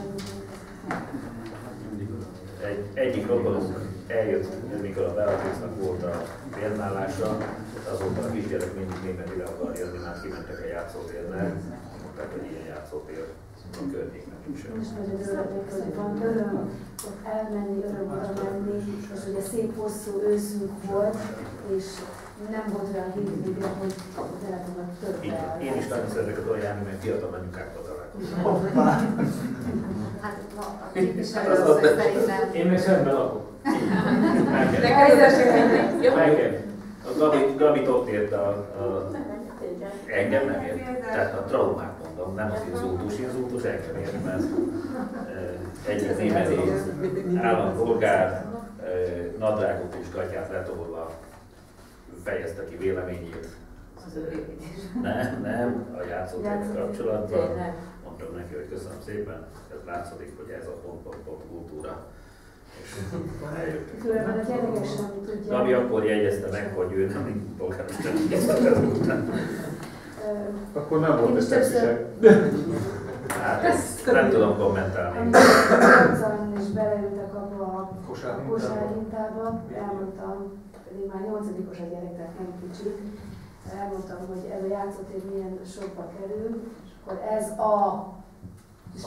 egy, egyik rokonunk eljött, mikor a Beatrice-nak volt a vérnállása, azóta a kisgyerek mindig német ide akar jönni, már kimentek a játszótérnek, mondták, hogy ilyen játszótér a környéknek is. Most nagyon örülök, hogy van öröm, ott elmenni, öröm oda menni, és ugye szép hosszú őszünk volt, és nem volt olyan hívő, hogy tényleg volna több. Én is nagyon szeretek oda járni, mert fiatal anyukákkal találkozom. Hát a képviselő az, hogy szerintem... Én meg szemben lakok. Meg a Gabi, Gabit ott ért a, a... Engem nem ért. Tehát a traumát mondom, nem az inzultus, inzultus engem ért, mert egyik németi állampolgár nadrágot és gatyát letolva fejezte ki véleményét. Nem, nem, a játszótérrel kapcsolatban. Mondtam neki, hogy köszönöm szépen, ez látszik, hogy ez a pont-pont-pont kultúra. Gabi akkor jegyezte meg, hogy ő nem polgármester után. Akkor nem volt ez szexiség. Hát ezt nem tudom kommentálni. Amikor is beleültek abba a kosárhintába, elmondtam, pedig már nyolcadikos a gyerek, tehát nem kicsik, elmondtam, hogy ez a játszótér milyen sokba kerül, és akkor ez a... És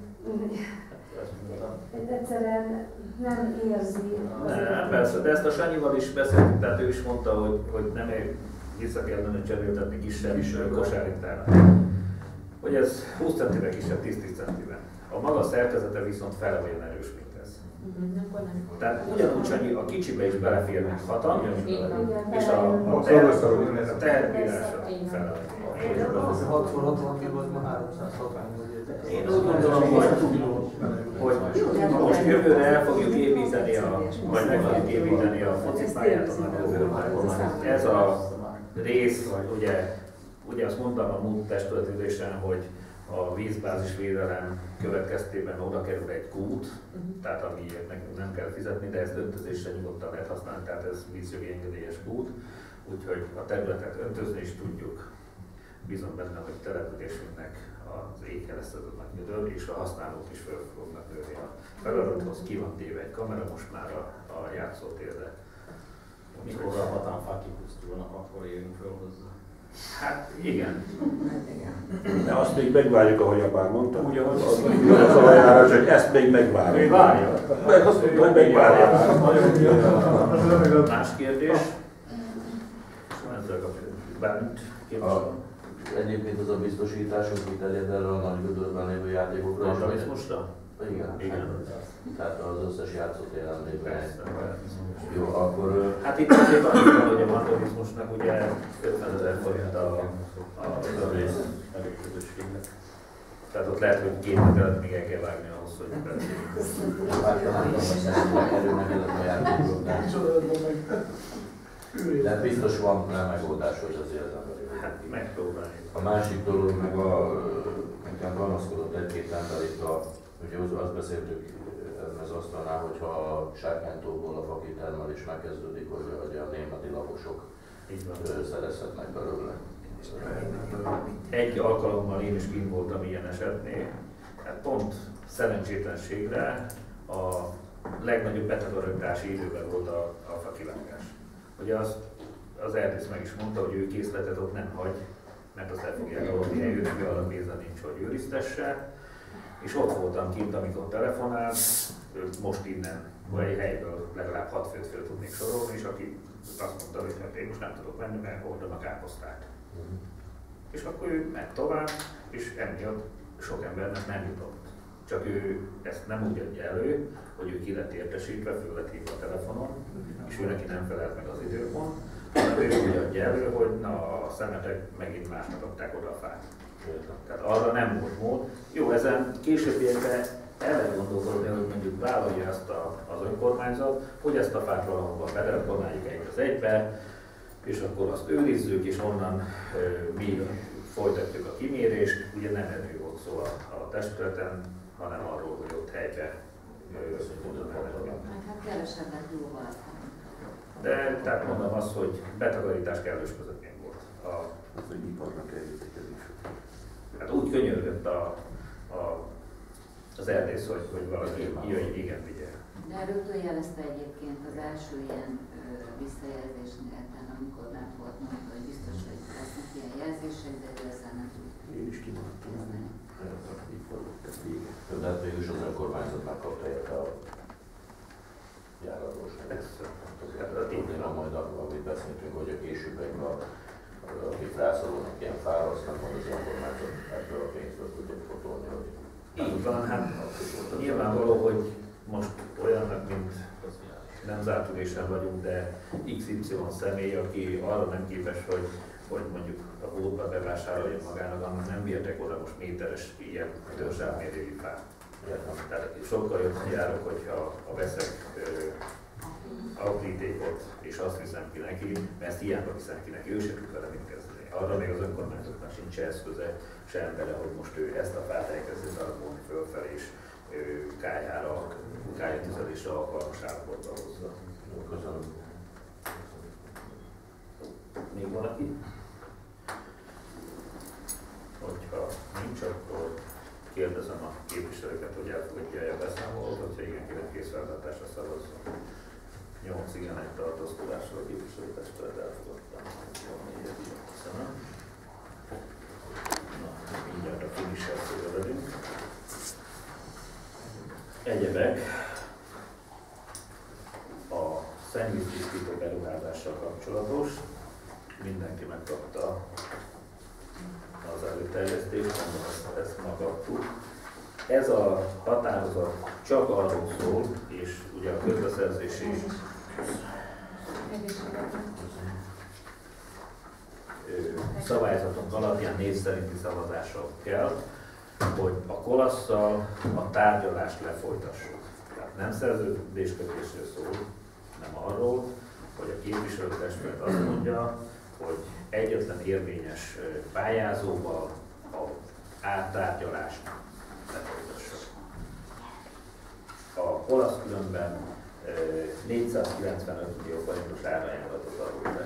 egyszerűen nem érzi. Nem, persze, de ezt a Sanyival is beszéltünk, tehát ő is mondta, hogy, hogy nem vissza kellene cseréltetni kisebb kosárhintára. Hogy ez húsz centivel kisebb, tíz-tíz centivel. A maga szerkezete viszont fele olyan erős, mint ez. Tehát ugyanúgy Sanyi, a kicsibe is beleférnek hatan, és a, a, a teherbírása fele. hatvan hatvan kiló az ma háromszázhatvan. Én úgy gondolom, hogy, hogy most jövőre el fogjuk építeni, a, vagy meg fogjuk építeni a focipályát a Nagyközőrben. Ez a rész, ugye, ugye azt mondtam a múlt testületülésen, hogy a vízbázis védelem következtében oda kerül egy kút, tehát amiért nekünk nem kell fizetni, de ezt öntözésre nyugodtan lehet használni, tehát ez vízjogi engedélyes kút, úgyhogy a területet öntözni is tudjuk. Bízom benne, hogy településünknek az éke lesz az a nagy gödör, és a használók is föl fognak nőni. A feladathoz ki van téve egy kamera most már a, a játszótérre. Mikor a hatánfák kipusztulnak, akkor érünk föl hozzá. Hát igen. De azt még megvárjuk, ahogy apám mondta. Ugyanaz az a ajánlás, hogy ezt még megvárjuk. Még várja. Meg azt még megvárjuk. Más kérdés? Ezzel kapcsolatban. Egyébként az a biztosítás, hogy kiterjed erre a Nagygödörben lévő játékokra. Vandalizmusra? Igen. Igen. Tehát az összes játszott jelenlétben. Jó, akkor... Hát itt azért annyit van, hogy a vandalizmusnak ugye ötvenezer forint a, a törvény közösségnek. Tehát ott lehet, hogy két hetet még el kell vágni ahhoz, hogy beszéljünk. Tehát biztos van megoldás, hogy azért ez nem vagyok. Hát megpróbáljuk. A másik dolog, meg a, nekem panaszkodott egy-két ember itt a, ugye azt beszéltük az asztalnál, hogyha a sárkánytóból a fakitermelés megkezdődik, hogy, hogy a németi lakosok szerezhetnek belőle. Egy alkalommal én is kint voltam ilyen esetnél, hát pont szerencsétlenségre a legnagyobb betagarítási időben volt a, a fakivágás. Ugye az, az erdész meg is mondta, hogy ő készletet ott nem hagy, mert azt el fogják avatni, őnek alapéza nincs, hogy őriztesse. És ott voltam kint, amikor telefonált, most innen, vagy egy helyből legalább hat főt föl tudnék sorolni, és aki azt mondta, hogy hát én most nem tudok menni, mert hordom a káposztát. Uh-huh. És akkor ő ment tovább, és emiatt sok embernek nem jutott. Csak ő ezt nem úgy adja elő, hogy ő ki lett értesítve, föl lett hívva a telefonon, és ő neki nem felelt meg az időpont, hanem ő úgy adja elő, hogy na, a szemetek megint másnak adták oda a fát. Tehát arra nem volt mód. Jó, ezen későbbiekben el lehet gondolkodni, hogy mondjuk vállalja ezt a, az önkormányzat, hogy ezt a fát valahova belekormányjuk egy az egybe, és akkor azt őrizzük, és onnan e, mi folytatjuk a kimérést. Ugye nem erről volt szó a, a testületen, hanem arról, hogy ott helyben oda hát kevesebbet jóval. De tehát mondom azt, hogy betakarítás kellős közepén volt. A, az, hogy iparnak eljutik. Hát úgy könyörgött a, a, az erdész, hogy, hogy valaki jöjjön, igen, vigye. De rögtön jelezte egyébként az első ilyen ö, visszajelzésnél, amikor nem volt mondva, hogy biztos, hogy lesznek ilyen jelzések, de ő ezzel nem tud. Én is kimaradtam, így volt ez vége. De hát végül is az önkormányzat megkapta érte a járatos. Ez a probléma majd, amit beszéltünk, hogy a későbbiekben akik rászorulnak ilyen fára, aztán majd az önkormányzat ebből a pénzből tudják fotolni, hogy... Így van, hát nyilvánvaló, hogy most olyannak, mint nem zárt ülésen vagyunk, de iksz ipszilon személy, aki arra nem képes, hogy, hogy mondjuk a boltba bevásárolja magának, annak nem bírtek oda most méteres ilyen törzsávmérőjű fát. Tehát sokkal jobban járok, hogyha a veszek auklítékot, és azt viszem ki neki, mert ezt hiába viszem ki neki, ő se tud vele mit kezdeni. Arra még az önkormányzatnak sincs eszköze, se embere, hogy most ő ezt a fát elkezdi darabolni fölfelé, és kályára, kályatüzelésre alkalmas állapotba hozza. Köszönöm. Még valaki? Hogyha nincs, akkor kérdezem a képviselőket, hogy elfogadja a beszámolót, hogyha igen, kérem készfeltartásra szavazzon. nyolc igen, egy tartózkodásra a képviselőtestület elfogadtam. Köszönöm. Na, mindjárt a finissel szélevedünk. Egyebek a szennyvíztisztító beruházással kapcsolatos. Mindenki megkapta az előterjesztést, mondom, ezt, ezt megkaptuk. Ez a határozat csak arról szól, és ugye a közbeszerzési szabályzatunk alapján név szerinti szavazással kell, hogy a Kolasszal a tárgyalást lefolytassuk. Tehát nem szerződéskötésről szól, nem arról, hogy a képviselőtestület azt mondja, hogy egyetlen érvényes pályázóval az áttárgyalást lefolytassuk. A Kolasz különben négyszázkilencvenöt millió forintos árajánlatot adott be.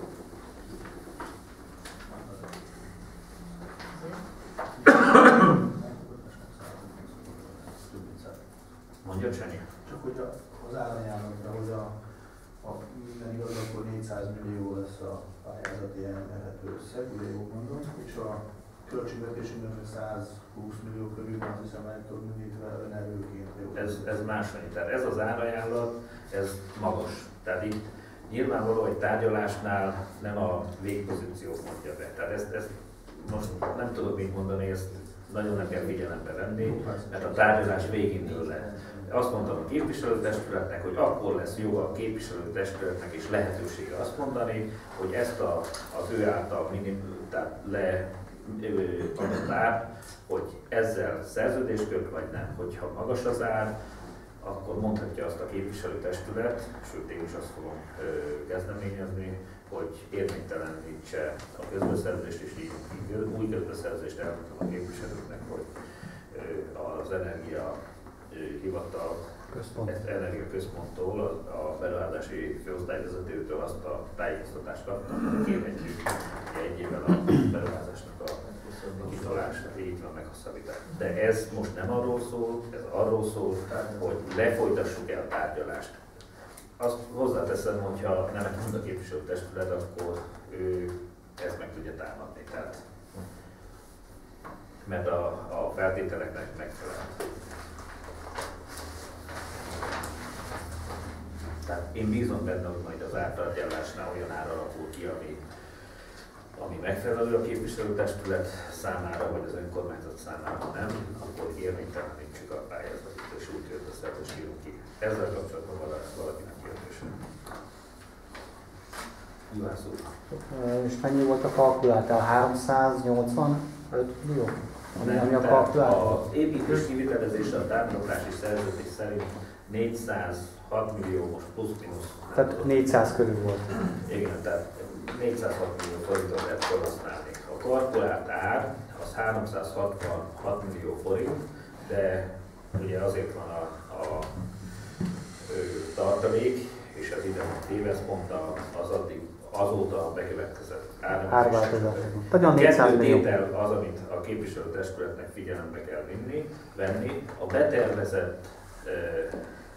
Mondja Csenyi? Csak hogy az árajánlatra, hogy a, a minden igaz, akkor négyszáz millió lesz a pályázati elérhető összeg, ugye jól mondom, és a költségvetésünkben százhúsz millió körül van, hiszem el tudom művítve önerőként. Ez, ez máshogy. Tehát ez az árajánlat, ez magas. Tehát itt nyilvánvaló, hogy tárgyalásnál nem a végpozíció mondja be. Tehát ezt, ezt most nem tudok mit mondani, ezt nagyon nem kell figyelembe venni, mert a tárgyalás végén dől le. Azt mondtam a képviselőtestületnek, hogy akkor lesz joga a képviselőtestületnek és lehetősége azt mondani, hogy ezt a, az ő által minim, tehát le adott ár, hogy ezzel szerződést köt, vagy nem. Hogyha magas az ár, akkor mondhatja azt a képviselőtestület, sőt én is azt fogom ö, kezdeményezni, hogy érvénytelenítse a közbeszerzést, és így, így új közbeszerzést elmondtam a képviselőknek, hogy ö, az energia ö, hivatal, Központ. energiaközponttól, a, a beruházási főosztályvezetőtől azt a tájékoztatást kaptam, hogy kérhetjük egy évvel a beruházásnak a kitolásra, így van meghosszabbítás. De ez most nem arról szól, ez arról szól, hogy lefolytassuk el a tárgyalást. Azt hozzáteszem, hogyha nem mond a képviselőtestület, akkor ő ezt meg tudja támadni. Tehát, mert a, a feltételeknek megfelel. Tehát én bízom benne, hogy majd az ártárgyalásnál olyan ár alakul ki, ami, ami megfelelő a képviselőtestület számára, vagy az önkormányzat számára, nem, akkor érvénytelenítsük a pályázatot, és úgy közbeszerzést írunk ki. Ezzel kapcsolatban valakinek kérdése. Juhász úr. És mennyi volt a kalkuláltál? háromszáznyolcvanöt millió? Ami, ami a kalkulátor? Az építés kivitelezése a támogatási szerződés szerint négyszázhat millió, most plusz-minusz. Tehát négyszáz körül volt. Igen, tehát négyszázhat millió forintot lehet felhasználni. A kalkulált ár az háromszázhatvanhat millió forint, de ugye azért van a, a ő, tartalék, és az ide van téve, ez pont az addig, azóta bekövetkezett árváltozás. Kettő tétel az, amit a képviselőtestületnek figyelembe kell vinni, venni. A betervezett uh,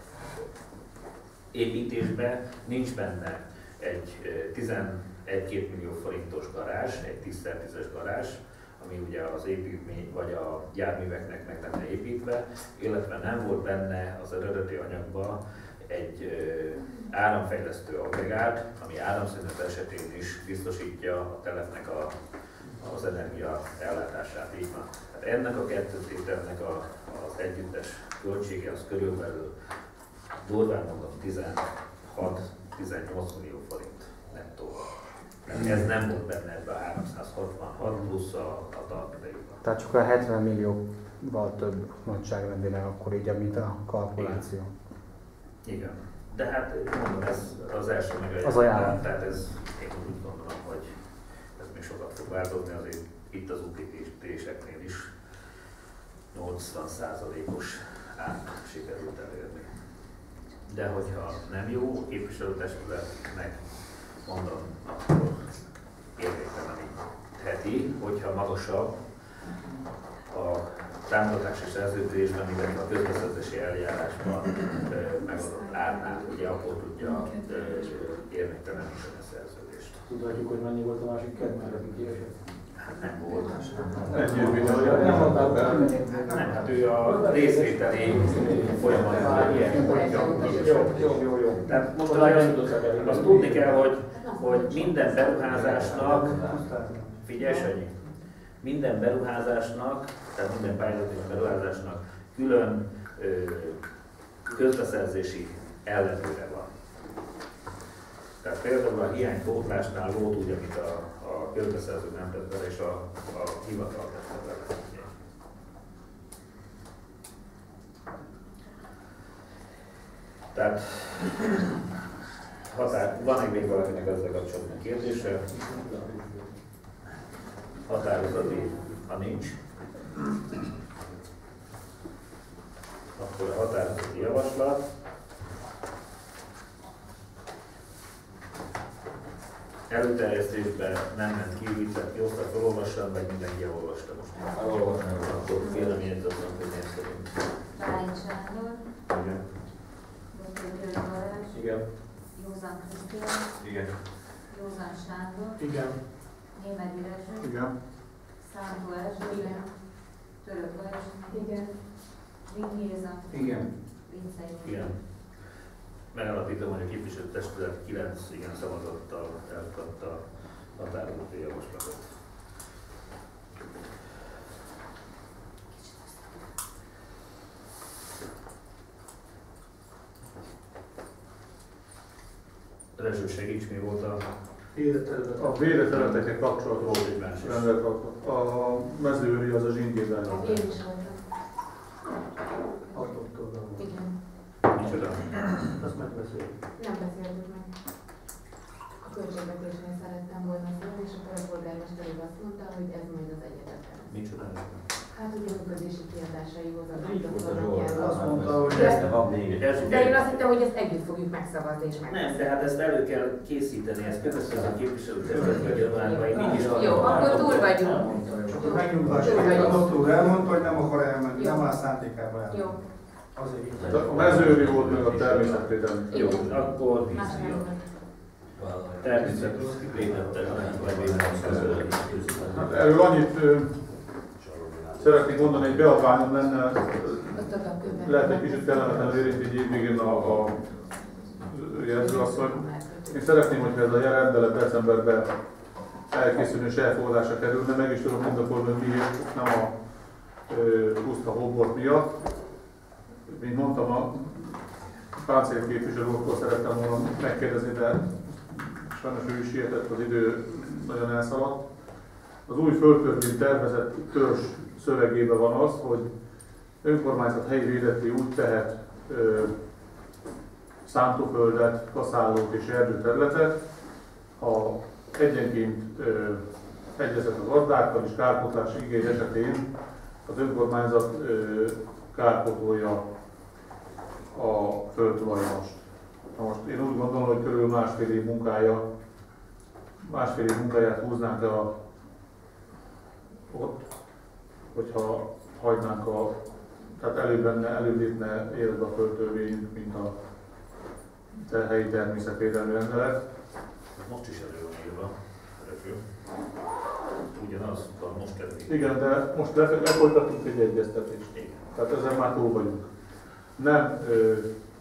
építésben nincs benne egy tizenegy-két millió forintos garázs, egy tíz szer tízes garázs, ami ugye az építmény vagy a járműveknek meg lenne építve, illetve nem volt benne az eredeti anyagban egy ö, áramfejlesztő aggregát, ami áramszünet esetén is biztosítja a telepnek a, az energia ellátását. Így van. Tehát ennek a kettő tételnek a, az együttes költsége az körülbelül durván mondom tizenhat-tizennyolc millió forint nettó. Ez nem volt benne ebben a háromszázhatvanhat plusz a, a tartalékban. Tehát csak a hetven millióval több nagyságrendileg akkor így, mint a kalkuláció. Igen. Igen. De hát mondom, ez az első meg az ajánlat. Tehát ez, én úgy gondolom, hogy ez még sokat fog változni, azért itt az útépítéseknél is nyolcvan százalékos át sikerült elérni. De hogyha nem jó képviselőtestületnek, mondom, akkor érvénytelenítheti, hogyha magasabb a támogatási szerződésben, mivel a közbeszerzési eljárásban megadott árnál, ugye akkor tudja érvényteleníteni a szerződést. Tudhatjuk, hogy mennyi volt a másik kedvár, aki kiesett? Hát nem volt. Nem, hát ő a részvételi folyamatban ilyen folyamatosan. Jó, jó, jó, jó. Tehát most azt tudni kell, hogy, hogy minden beruházásnak, figyelj Sanyi, minden beruházásnak, tehát minden pályázati beruházásnak külön ö, közbeszerzési ellenőre van. Tehát például a hiánypótlásnál volt úgy, amit a, a közbeszerző nem tett bele, és a, a hivatal tette bele. Tehát határ, van még valakinek ezzel kapcsolatban kérdése? Határozati, ha nincs, akkor a határozati javaslat előterjesztésben nem ment ki, így tehát József felolvassam, vagy mindenki elolvasta most. Elolvastam, akkor véleményet adom, hogy én szerint. Bálint Sándor. Igen. Dr. Balázs. Igen. Józan Krisztián. Igen. Józan Sándor. Igen. Németh Rezső. Igen. Szántó Erzső. Igen. Török Balázs. Igen. Vinki Géza. Igen. Vincei. Igen. Megállapítom, hogy a képviselőtestület kilenc igen szavazattal elfogadta a határozati javaslatot. Erzső segíts, mi volt a... A védeteletekkel kapcsolatos Volt egy másik. rendelet. A mezőőri az a zsingében. Én is voltam. Igen. Micsoda? Azt megbeszéljük. Nem beszéltük meg. A költségvetésnél szerettem volna szólni, és akkor a polgármester úr azt mondta, hogy ez majd az egyetemben. Micsoda? Hát ugye a működési kiadásaihoz a Így volt a doktornak Zsolt, kell. azt mondta, hogy De- ezt van még egy. De én azt hittem, hogy ezt együtt fogjuk megszavazni és Nem, megteszni. de hát ezt elő kell készíteni, ezt kötelező a képviselőtestület vagy januárban, így így is Jó, akkor túl vagyunk. Csak a megnyugvás, hogy a doktor elmondta, hogy nem akar elmenni, nem áll szándékában elmenni. Jó. Azért így. A mezőőri volt meg a természetvédelmi. Jó, akkor Más vízió. nem. Természetesen védettek, vagy védettek. Hát erről annyit ö, szeretnék mondani, egy beadványom lenne, Azt adom követ. lehet egy kicsit kellemetlen érint egy évvégén a, a jelzőasszony. Én szeretném, hogyha ez a rendelet decemberben elkészülni és elfogadásra kerülne, meg is tudom indokolni, hogy miért nem a ö, puszta hobbort miatt. Mint mondtam, a páncélképviselő úrtól szerettem volna megkérdezni, de sajnos ő is sietett, az idő nagyon elszaladt. Az új földtörvény tervezett törzs szövegében van az, hogy önkormányzat helyi védeti úgy tehet ö, szántóföldet, kaszálót és erdőterületet, ha egyenként ö, egyezett a gazdákkal és kárpótlási igény esetén az önkormányzat ö, kárpótolja a földtulajdonost. Na most én úgy gondolom, hogy körülbelül másfél év munkája, másfél év munkáját húznánk le a, ott, hogyha hagynánk a, tehát előbb lenne, előbb lépne életbe a földtörvény, mint a te helyi természetvédelmi rendelet. Most is elő van írva, repül. Ugyanaz van, most kezdődik. Igen, de most le, lefolytattunk egy egyeztetést. Igen. Tehát ezzel már túl vagyunk. Nem, ö,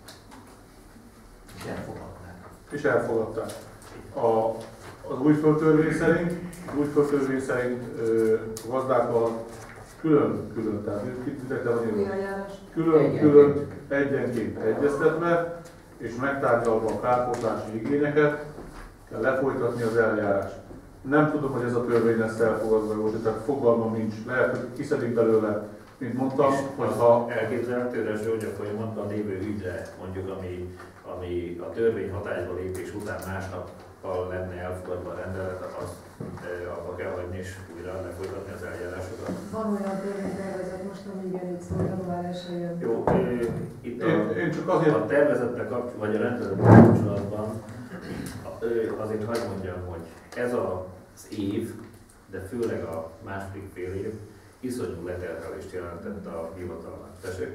És elfogadnák. és elfogadták. A, az új földtörvény szerint, az új földtörvény szerint ö, gazdákkal külön-külön, tehát itt van Új írva, eljárás. külön-külön egyenként egyeztetve, és megtárgyalva a kárpótlási igényeket kell lefolytatni az eljárást. Nem tudom, hogy ez a törvény lesz elfogadva, jó, tehát fogalmam nincs. Lehet, hogy kiszedik belőle, mint mondtam, hogyha Elképzelhető, hogy a folyamatban lévő ügyre, mondjuk ami, ami a törvény hatályba lépés után másnappal lenne elfogadva a rendelet, azt e, abba kell hagyni és újra lefolytatni az eljárásokat. Van olyan törvénytervezet most, ami igenis szól, január elsején. Jó, e, itt a, én, én csak azért... a tervezettel kapcsolatban, vagy a rendelettel kapcsolatban e, azért hagyd mondjam, hogy ez az év, de főleg a második fél év, iszonyú leterhelést jelentett a hivatalnak. Tessék?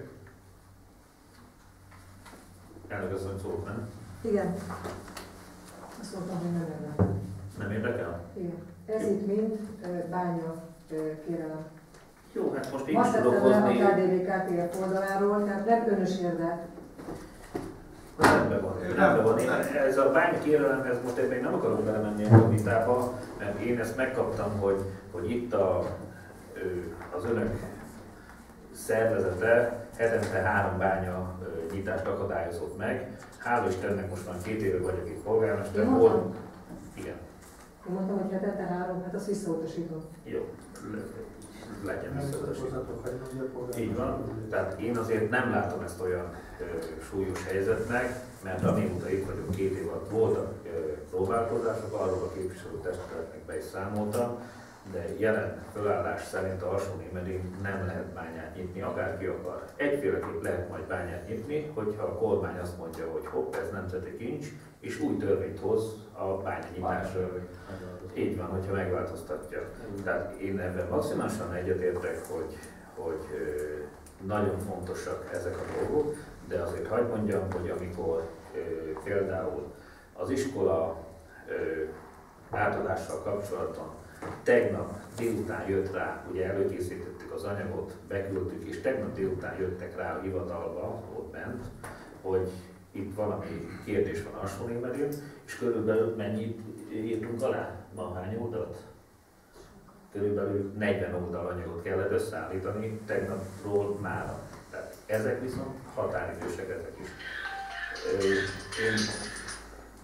Elnök asszony szólt, nem? Igen. Azt mondtam, hogy nem érdekel. Nem érdekel? Igen. Ez itt mind ö, bánya ö, kérelem. Jó, hát most én is Azt tudok tettem le hozni. a ká dé vé ká té ef oldaláról, tehát nem önös érdek. Rendben van, rendben van. Én, ez a bánya kérelem, ez most ebben én nem akarok belemenni a vitába, mert én ezt megkaptam, hogy, hogy itt a, az önök szervezete hetente három bánya nyitást akadályozott meg. Hála Istennek most már két éve vagyok itt polgármester. Én mondtam? Igen. Én mondtam, hogy hetente három, hát azt visszautasítom. Jó, legyen visszautasítva. Így van. Tehát én azért nem látom ezt olyan ö, súlyos helyzetnek, mert amióta itt vagyok két év alatt voltak ö, próbálkozások, arról a képviselőtestületnek be is számoltam, de jelen fölállás szerint a Alsó-Némedin nem lehet bányát nyitni, akárki akar. Egyféleképp lehet majd bányát nyitni, hogyha a kormány azt mondja, hogy hopp, ez nemzeti kincs, és új törvényt hoz a bányanyitásról. Így van, hogyha megváltoztatja. Tehát én ebben maximálisan egyetértek, hogy, hogy nagyon fontosak ezek a dolgok, de azért hagyd mondjam, hogy amikor például az iskola átadással kapcsolatban tegnap délután jött rá, ugye előkészítettük az anyagot, beküldtük, és tegnap délután jöttek rá a hivatalba, ott bent, hogy itt valami kérdés van Alsó-Némedin, és körülbelül mennyit írtunk alá? Ma hány oldalt? Körülbelül negyven oldal anyagot kellett összeállítani tegnapról mára. Tehát ezek viszont határidősek ezek is. Én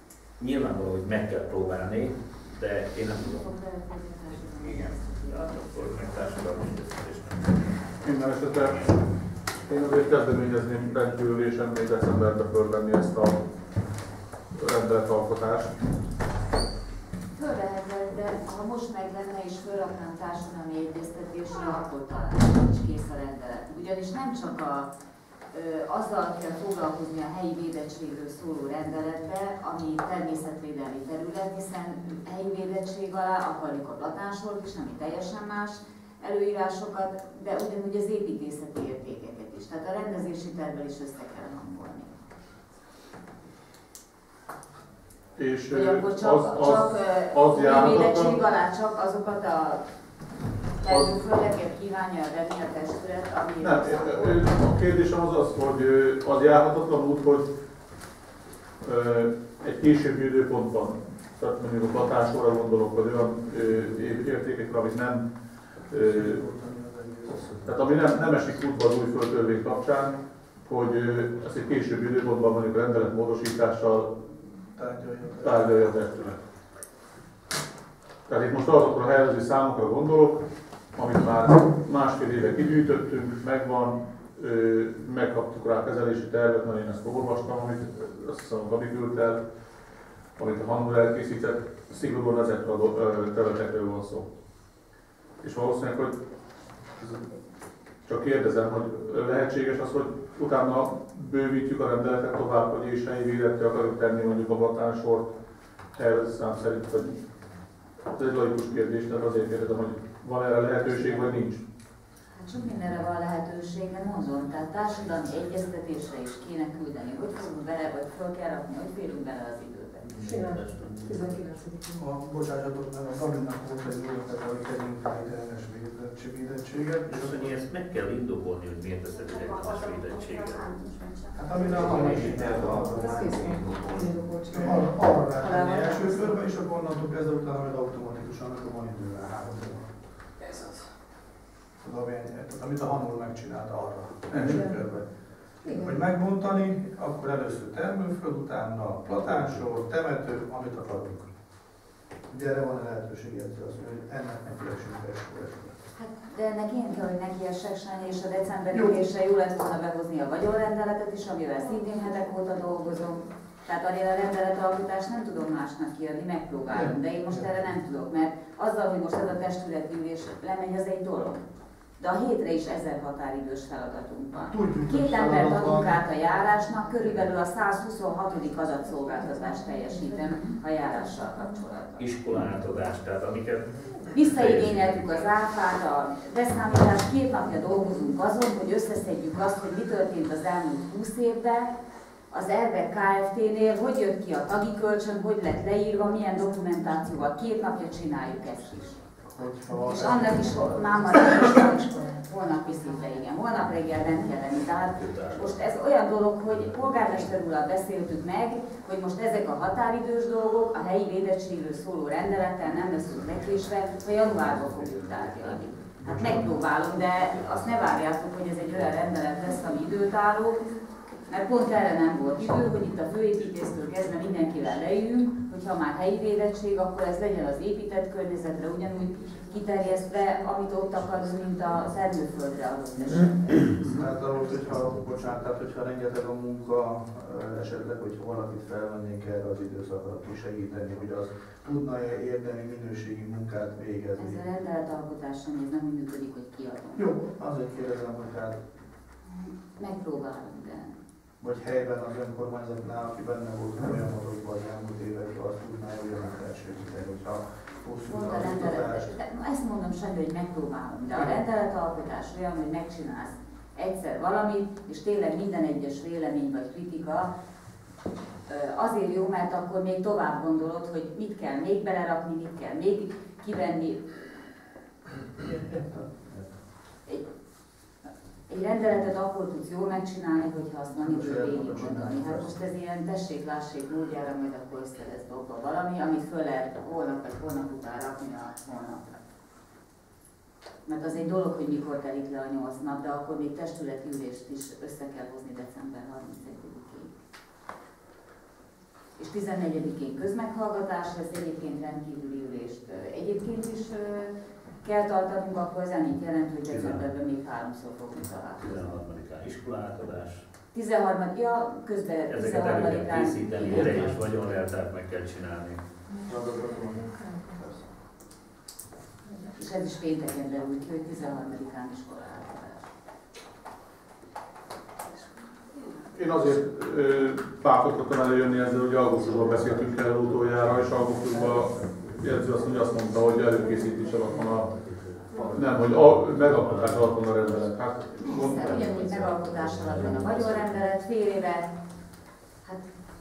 nyilvánvaló, hogy meg kell próbálni, de én nem tudom. Igen. Ja, akkor meg társadalmi egyeztetésnek. Minden esetre én azért kezdeményezném rendkívülésen még decemberbe fölvenni ezt a rendeletalkotást. Fölvehetett, de ha most meg lenne és fölraknám társadalmi egyeztetésre, akkor talán is kész a rendelet. Ugyanis nem csak a, ö, azzal kell foglalkozni a helyi védettségről szóló rendeletbe, ami természetvédelmi terület, hiszen helyi védettség alá akarjuk a platánsort is, ami teljesen más előírásokat, de ugyanúgy az építészeti értékeket is. Tehát a rendezési tervvel is össze kell hangolni. És hogy akkor csak, az, az, csak az védettség alá csak azokat a termőföldeket kívánja venni a testület, ami... Nem, a kérdésem az az, hogy az járhatatlan út, hogy egy későbbi időpontban, tehát mondjuk a platásóra gondolok, vagy olyan értékekre, amit nem, tehát ami nem, nem esik útba az új földtörvény kapcsán, hogy ezt egy későbbi időpontban mondjuk rendelet módosítással tárgyalja a testület. Tehát itt most azokra a helyező számokra gondolok, amit már másfél éve kigyűjtöttünk, megvan, megkaptuk rá a kezelési tervet, mert én ezt olvastam, amit azt hiszem a Gabi küldte el, amit a Hannul elkészített, szigorúan ezekre a területekről van szó. És valószínűleg, hogy csak kérdezem, hogy lehetséges az, hogy utána bővítjük a rendeletet tovább, hogy és helyi védettre akarjuk tenni mondjuk a platánsort helyező szám szerint, vagy ez egy logikus kérdés, tehát azért kérdezem, hogy van erre lehetőség, vagy nincs? Hát sok mindenre van lehetőség, de mondom, tehát társadalmi egyeztetésre is kéne küldeni, hogy fogunk bele, vagy föl kell rakni, hogy férünk bele az időbe. A bocsánatoknak a Gabinak volt egy ötlet, hogy tegyünk fel ideiglenes védettséget. És azt mondja, ezt meg kell indokolni, hogy miért teszed ideiglenes védettséget. Hát amire a arra lehet tenni első körben, és akkor onnantól kezdve utána majd automatikusan, akkor van idővel három év. Ez az. Amit a Hannul megcsinálta arra, első körben. Hogy megbontani, akkor először termőföld, utána platánsor, temető, amit akarunk. Ugye erre van a lehetőség, azt mondja, hogy ennek neki esünk első. Hát, de ennek én kell, hogy neki essek és a decemberi ülésre jó lett volna behozni a vagyonrendeletet is, amivel szintén hetek óta dolgozom. Tehát arra a rendeletalkotást nem tudom másnak kiadni, megpróbálom, de én most erre nem tudok, mert azzal, hogy most ez a testületi ülés lemegy, az egy dolog. De a hétre is ezer határidős feladatunk van. Két embert adunk át a járásnak, körülbelül a százhuszonhatodik adatszolgáltatást teljesítem a járással kapcsolatban. Iskolátadás, tehát amiket... Visszaigényeltük az áfát, a beszámítást, két napja dolgozunk azon, hogy összeszedjük azt, hogy mi történt az elmúlt húsz évben, az Erbek Kft-nél, hogy jött ki a tagi kölcsön, hogy lett leírva, milyen dokumentációval. Két napja csináljuk ezt is. És annak is már marad, holnap viszik be, igen. Holnap reggel bent kell lenni. Tehát most ez olyan dolog, hogy polgármester úrral beszéltük meg, hogy most ezek a határidős dolgok a helyi védettségről szóló rendelettel nem leszünk megkésve, ha januárban fogjuk tárgyalni. Hát megpróbálom, de azt ne várjátok, hogy ez egy olyan rendelet lesz, ami időtálló, mert pont erre nem volt idő, hogy itt a főépítésztől kezdve mindenkivel leülünk, hogyha már helyi védettség, akkor ez legyen az épített környezetre ugyanúgy kiterjesztve, amit ott akarunk, mint a termőföldre adott esetben. Tehát ahhoz, hogyha, bocsánat, tehát hogyha rengeteg a munka, esetleg, hogyha valakit felvennénk erre az időszakra kisegíteni, hogy az tudna érdemi minőségi munkát végezni. Ez a rendeletalkotás sem, ez nem úgy működik, hogy kiadom. Jó, azért kérdezem, hogy hát... Megpróbálom, de... Vagy helyben az önkormányzatnál, aki benne volt folyamatokban az elmúlt években, azt tudná, hogy olyan elsőkíteni, hogyha hosszú a rendelet. Ezt mondom semmi, hogy megpróbálom, de a rendeletalkotás olyan, hogy megcsinálsz egyszer valamit, és tényleg minden egyes vélemény vagy kritika azért jó, mert akkor még tovább gondolod, hogy mit kell még belerakni, mit kell még kivenni. Egy, Egy rendeletet akkor tudsz jól megcsinálni, hogyha azt van idő végig gondolni. Hát most ez ilyen tessék-lássék módjára, majd akkor össze lesz dobva valami, amit föl lehet holnap vagy holnap után rakni a holnapra. Mert az egy dolog, hogy mikor telik le a nyolc nap, de akkor még testületi ülést is össze kell hozni december harmincegyedikéig. és tizennegyedikén közmeghallgatás lesz, egyébként rendkívüli ülést egyébként is kell tartanunk, akkor ez annyit jelent, hogy decemberben még háromszor fogunk találkozni. tizenharmadikán iskolátadás. tizenharmadikán, ja, közben Ezeket elő kell tizenharmadikán. készíteni, ide és vagyonleltárt meg kell csinálni. És ez is pénteken derül ki, hogy tizenharmadikán iskolátadás. Én azért páfoltottam előjönni ezzel, hogy augusztusban beszéltünk el utoljára, és augusztusban jegyző azt, azt mondta, hogy előkészítés alatt van a, nem, hogy a megalkotás alatt van a rendelet. Hát, Hiszen ugyanúgy megalkotás alatt van a vagyonrendelet, fél éve, hát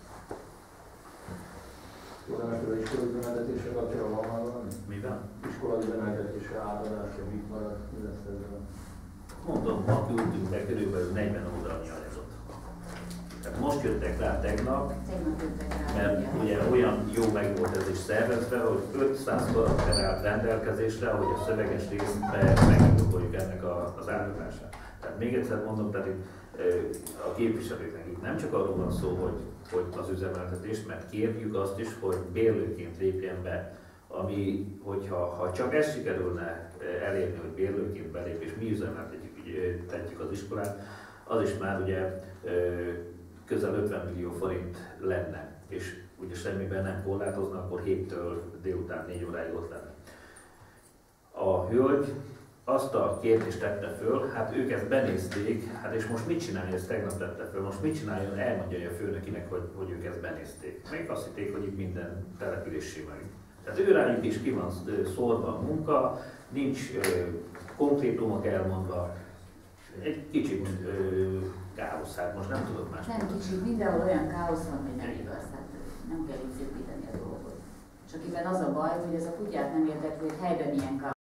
Iskolai üzemeltetésre kapcsolatban van már valami? Mivel? Iskolai üzemeltetésre átadása, mit marad, mi lesz ezzel? Mondom, ma küldtünk be körülbelül negyven oldalnyi anyagot. Tehát most jöttek rá tegnap, tegnap jöttek rá. mert ugye olyan jó meg volt ez is szervezve, hogy ötszáz karakter állt rendelkezésre, hogy a szöveges részben megindokoljuk ennek a, az állítását. Tehát még egyszer mondom, tehát itt a képviselőknek itt nem csak arról van szó, hogy, hogy az üzemeltetés, mert kérjük azt is, hogy bérlőként lépjen be, ami, hogyha ha csak ezt sikerülne elérni, hogy bérlőként belép, és mi üzemeltetjük az iskolát, az is már ugye közel ötven millió forint lenne, és ugye semmiben nem korlátozna, akkor héttől délután négy óráig ott lenne. A hölgy azt a kérdést tette föl, hát ők ezt benézték, hát és most mit csinálja, ezt tegnap tette föl, most mit csináljon, elmondja a főnökinek, hogy, hogy ők ezt benézték. Még azt hitték, hogy itt minden településsé meg. Tehát őrájuk is ki van szórva a munka, nincs ö, konkrétumok elmondva, egy kicsit ö, káosz, hát most nem tudok más. Nem kicsit, mindenhol olyan káosz van, hogy nem igaz, hát nem kell így szépíteni a dolgot. És akiben az a baj, hogy ez a kutyát nem érdekli, hogy helyben milyen káosz.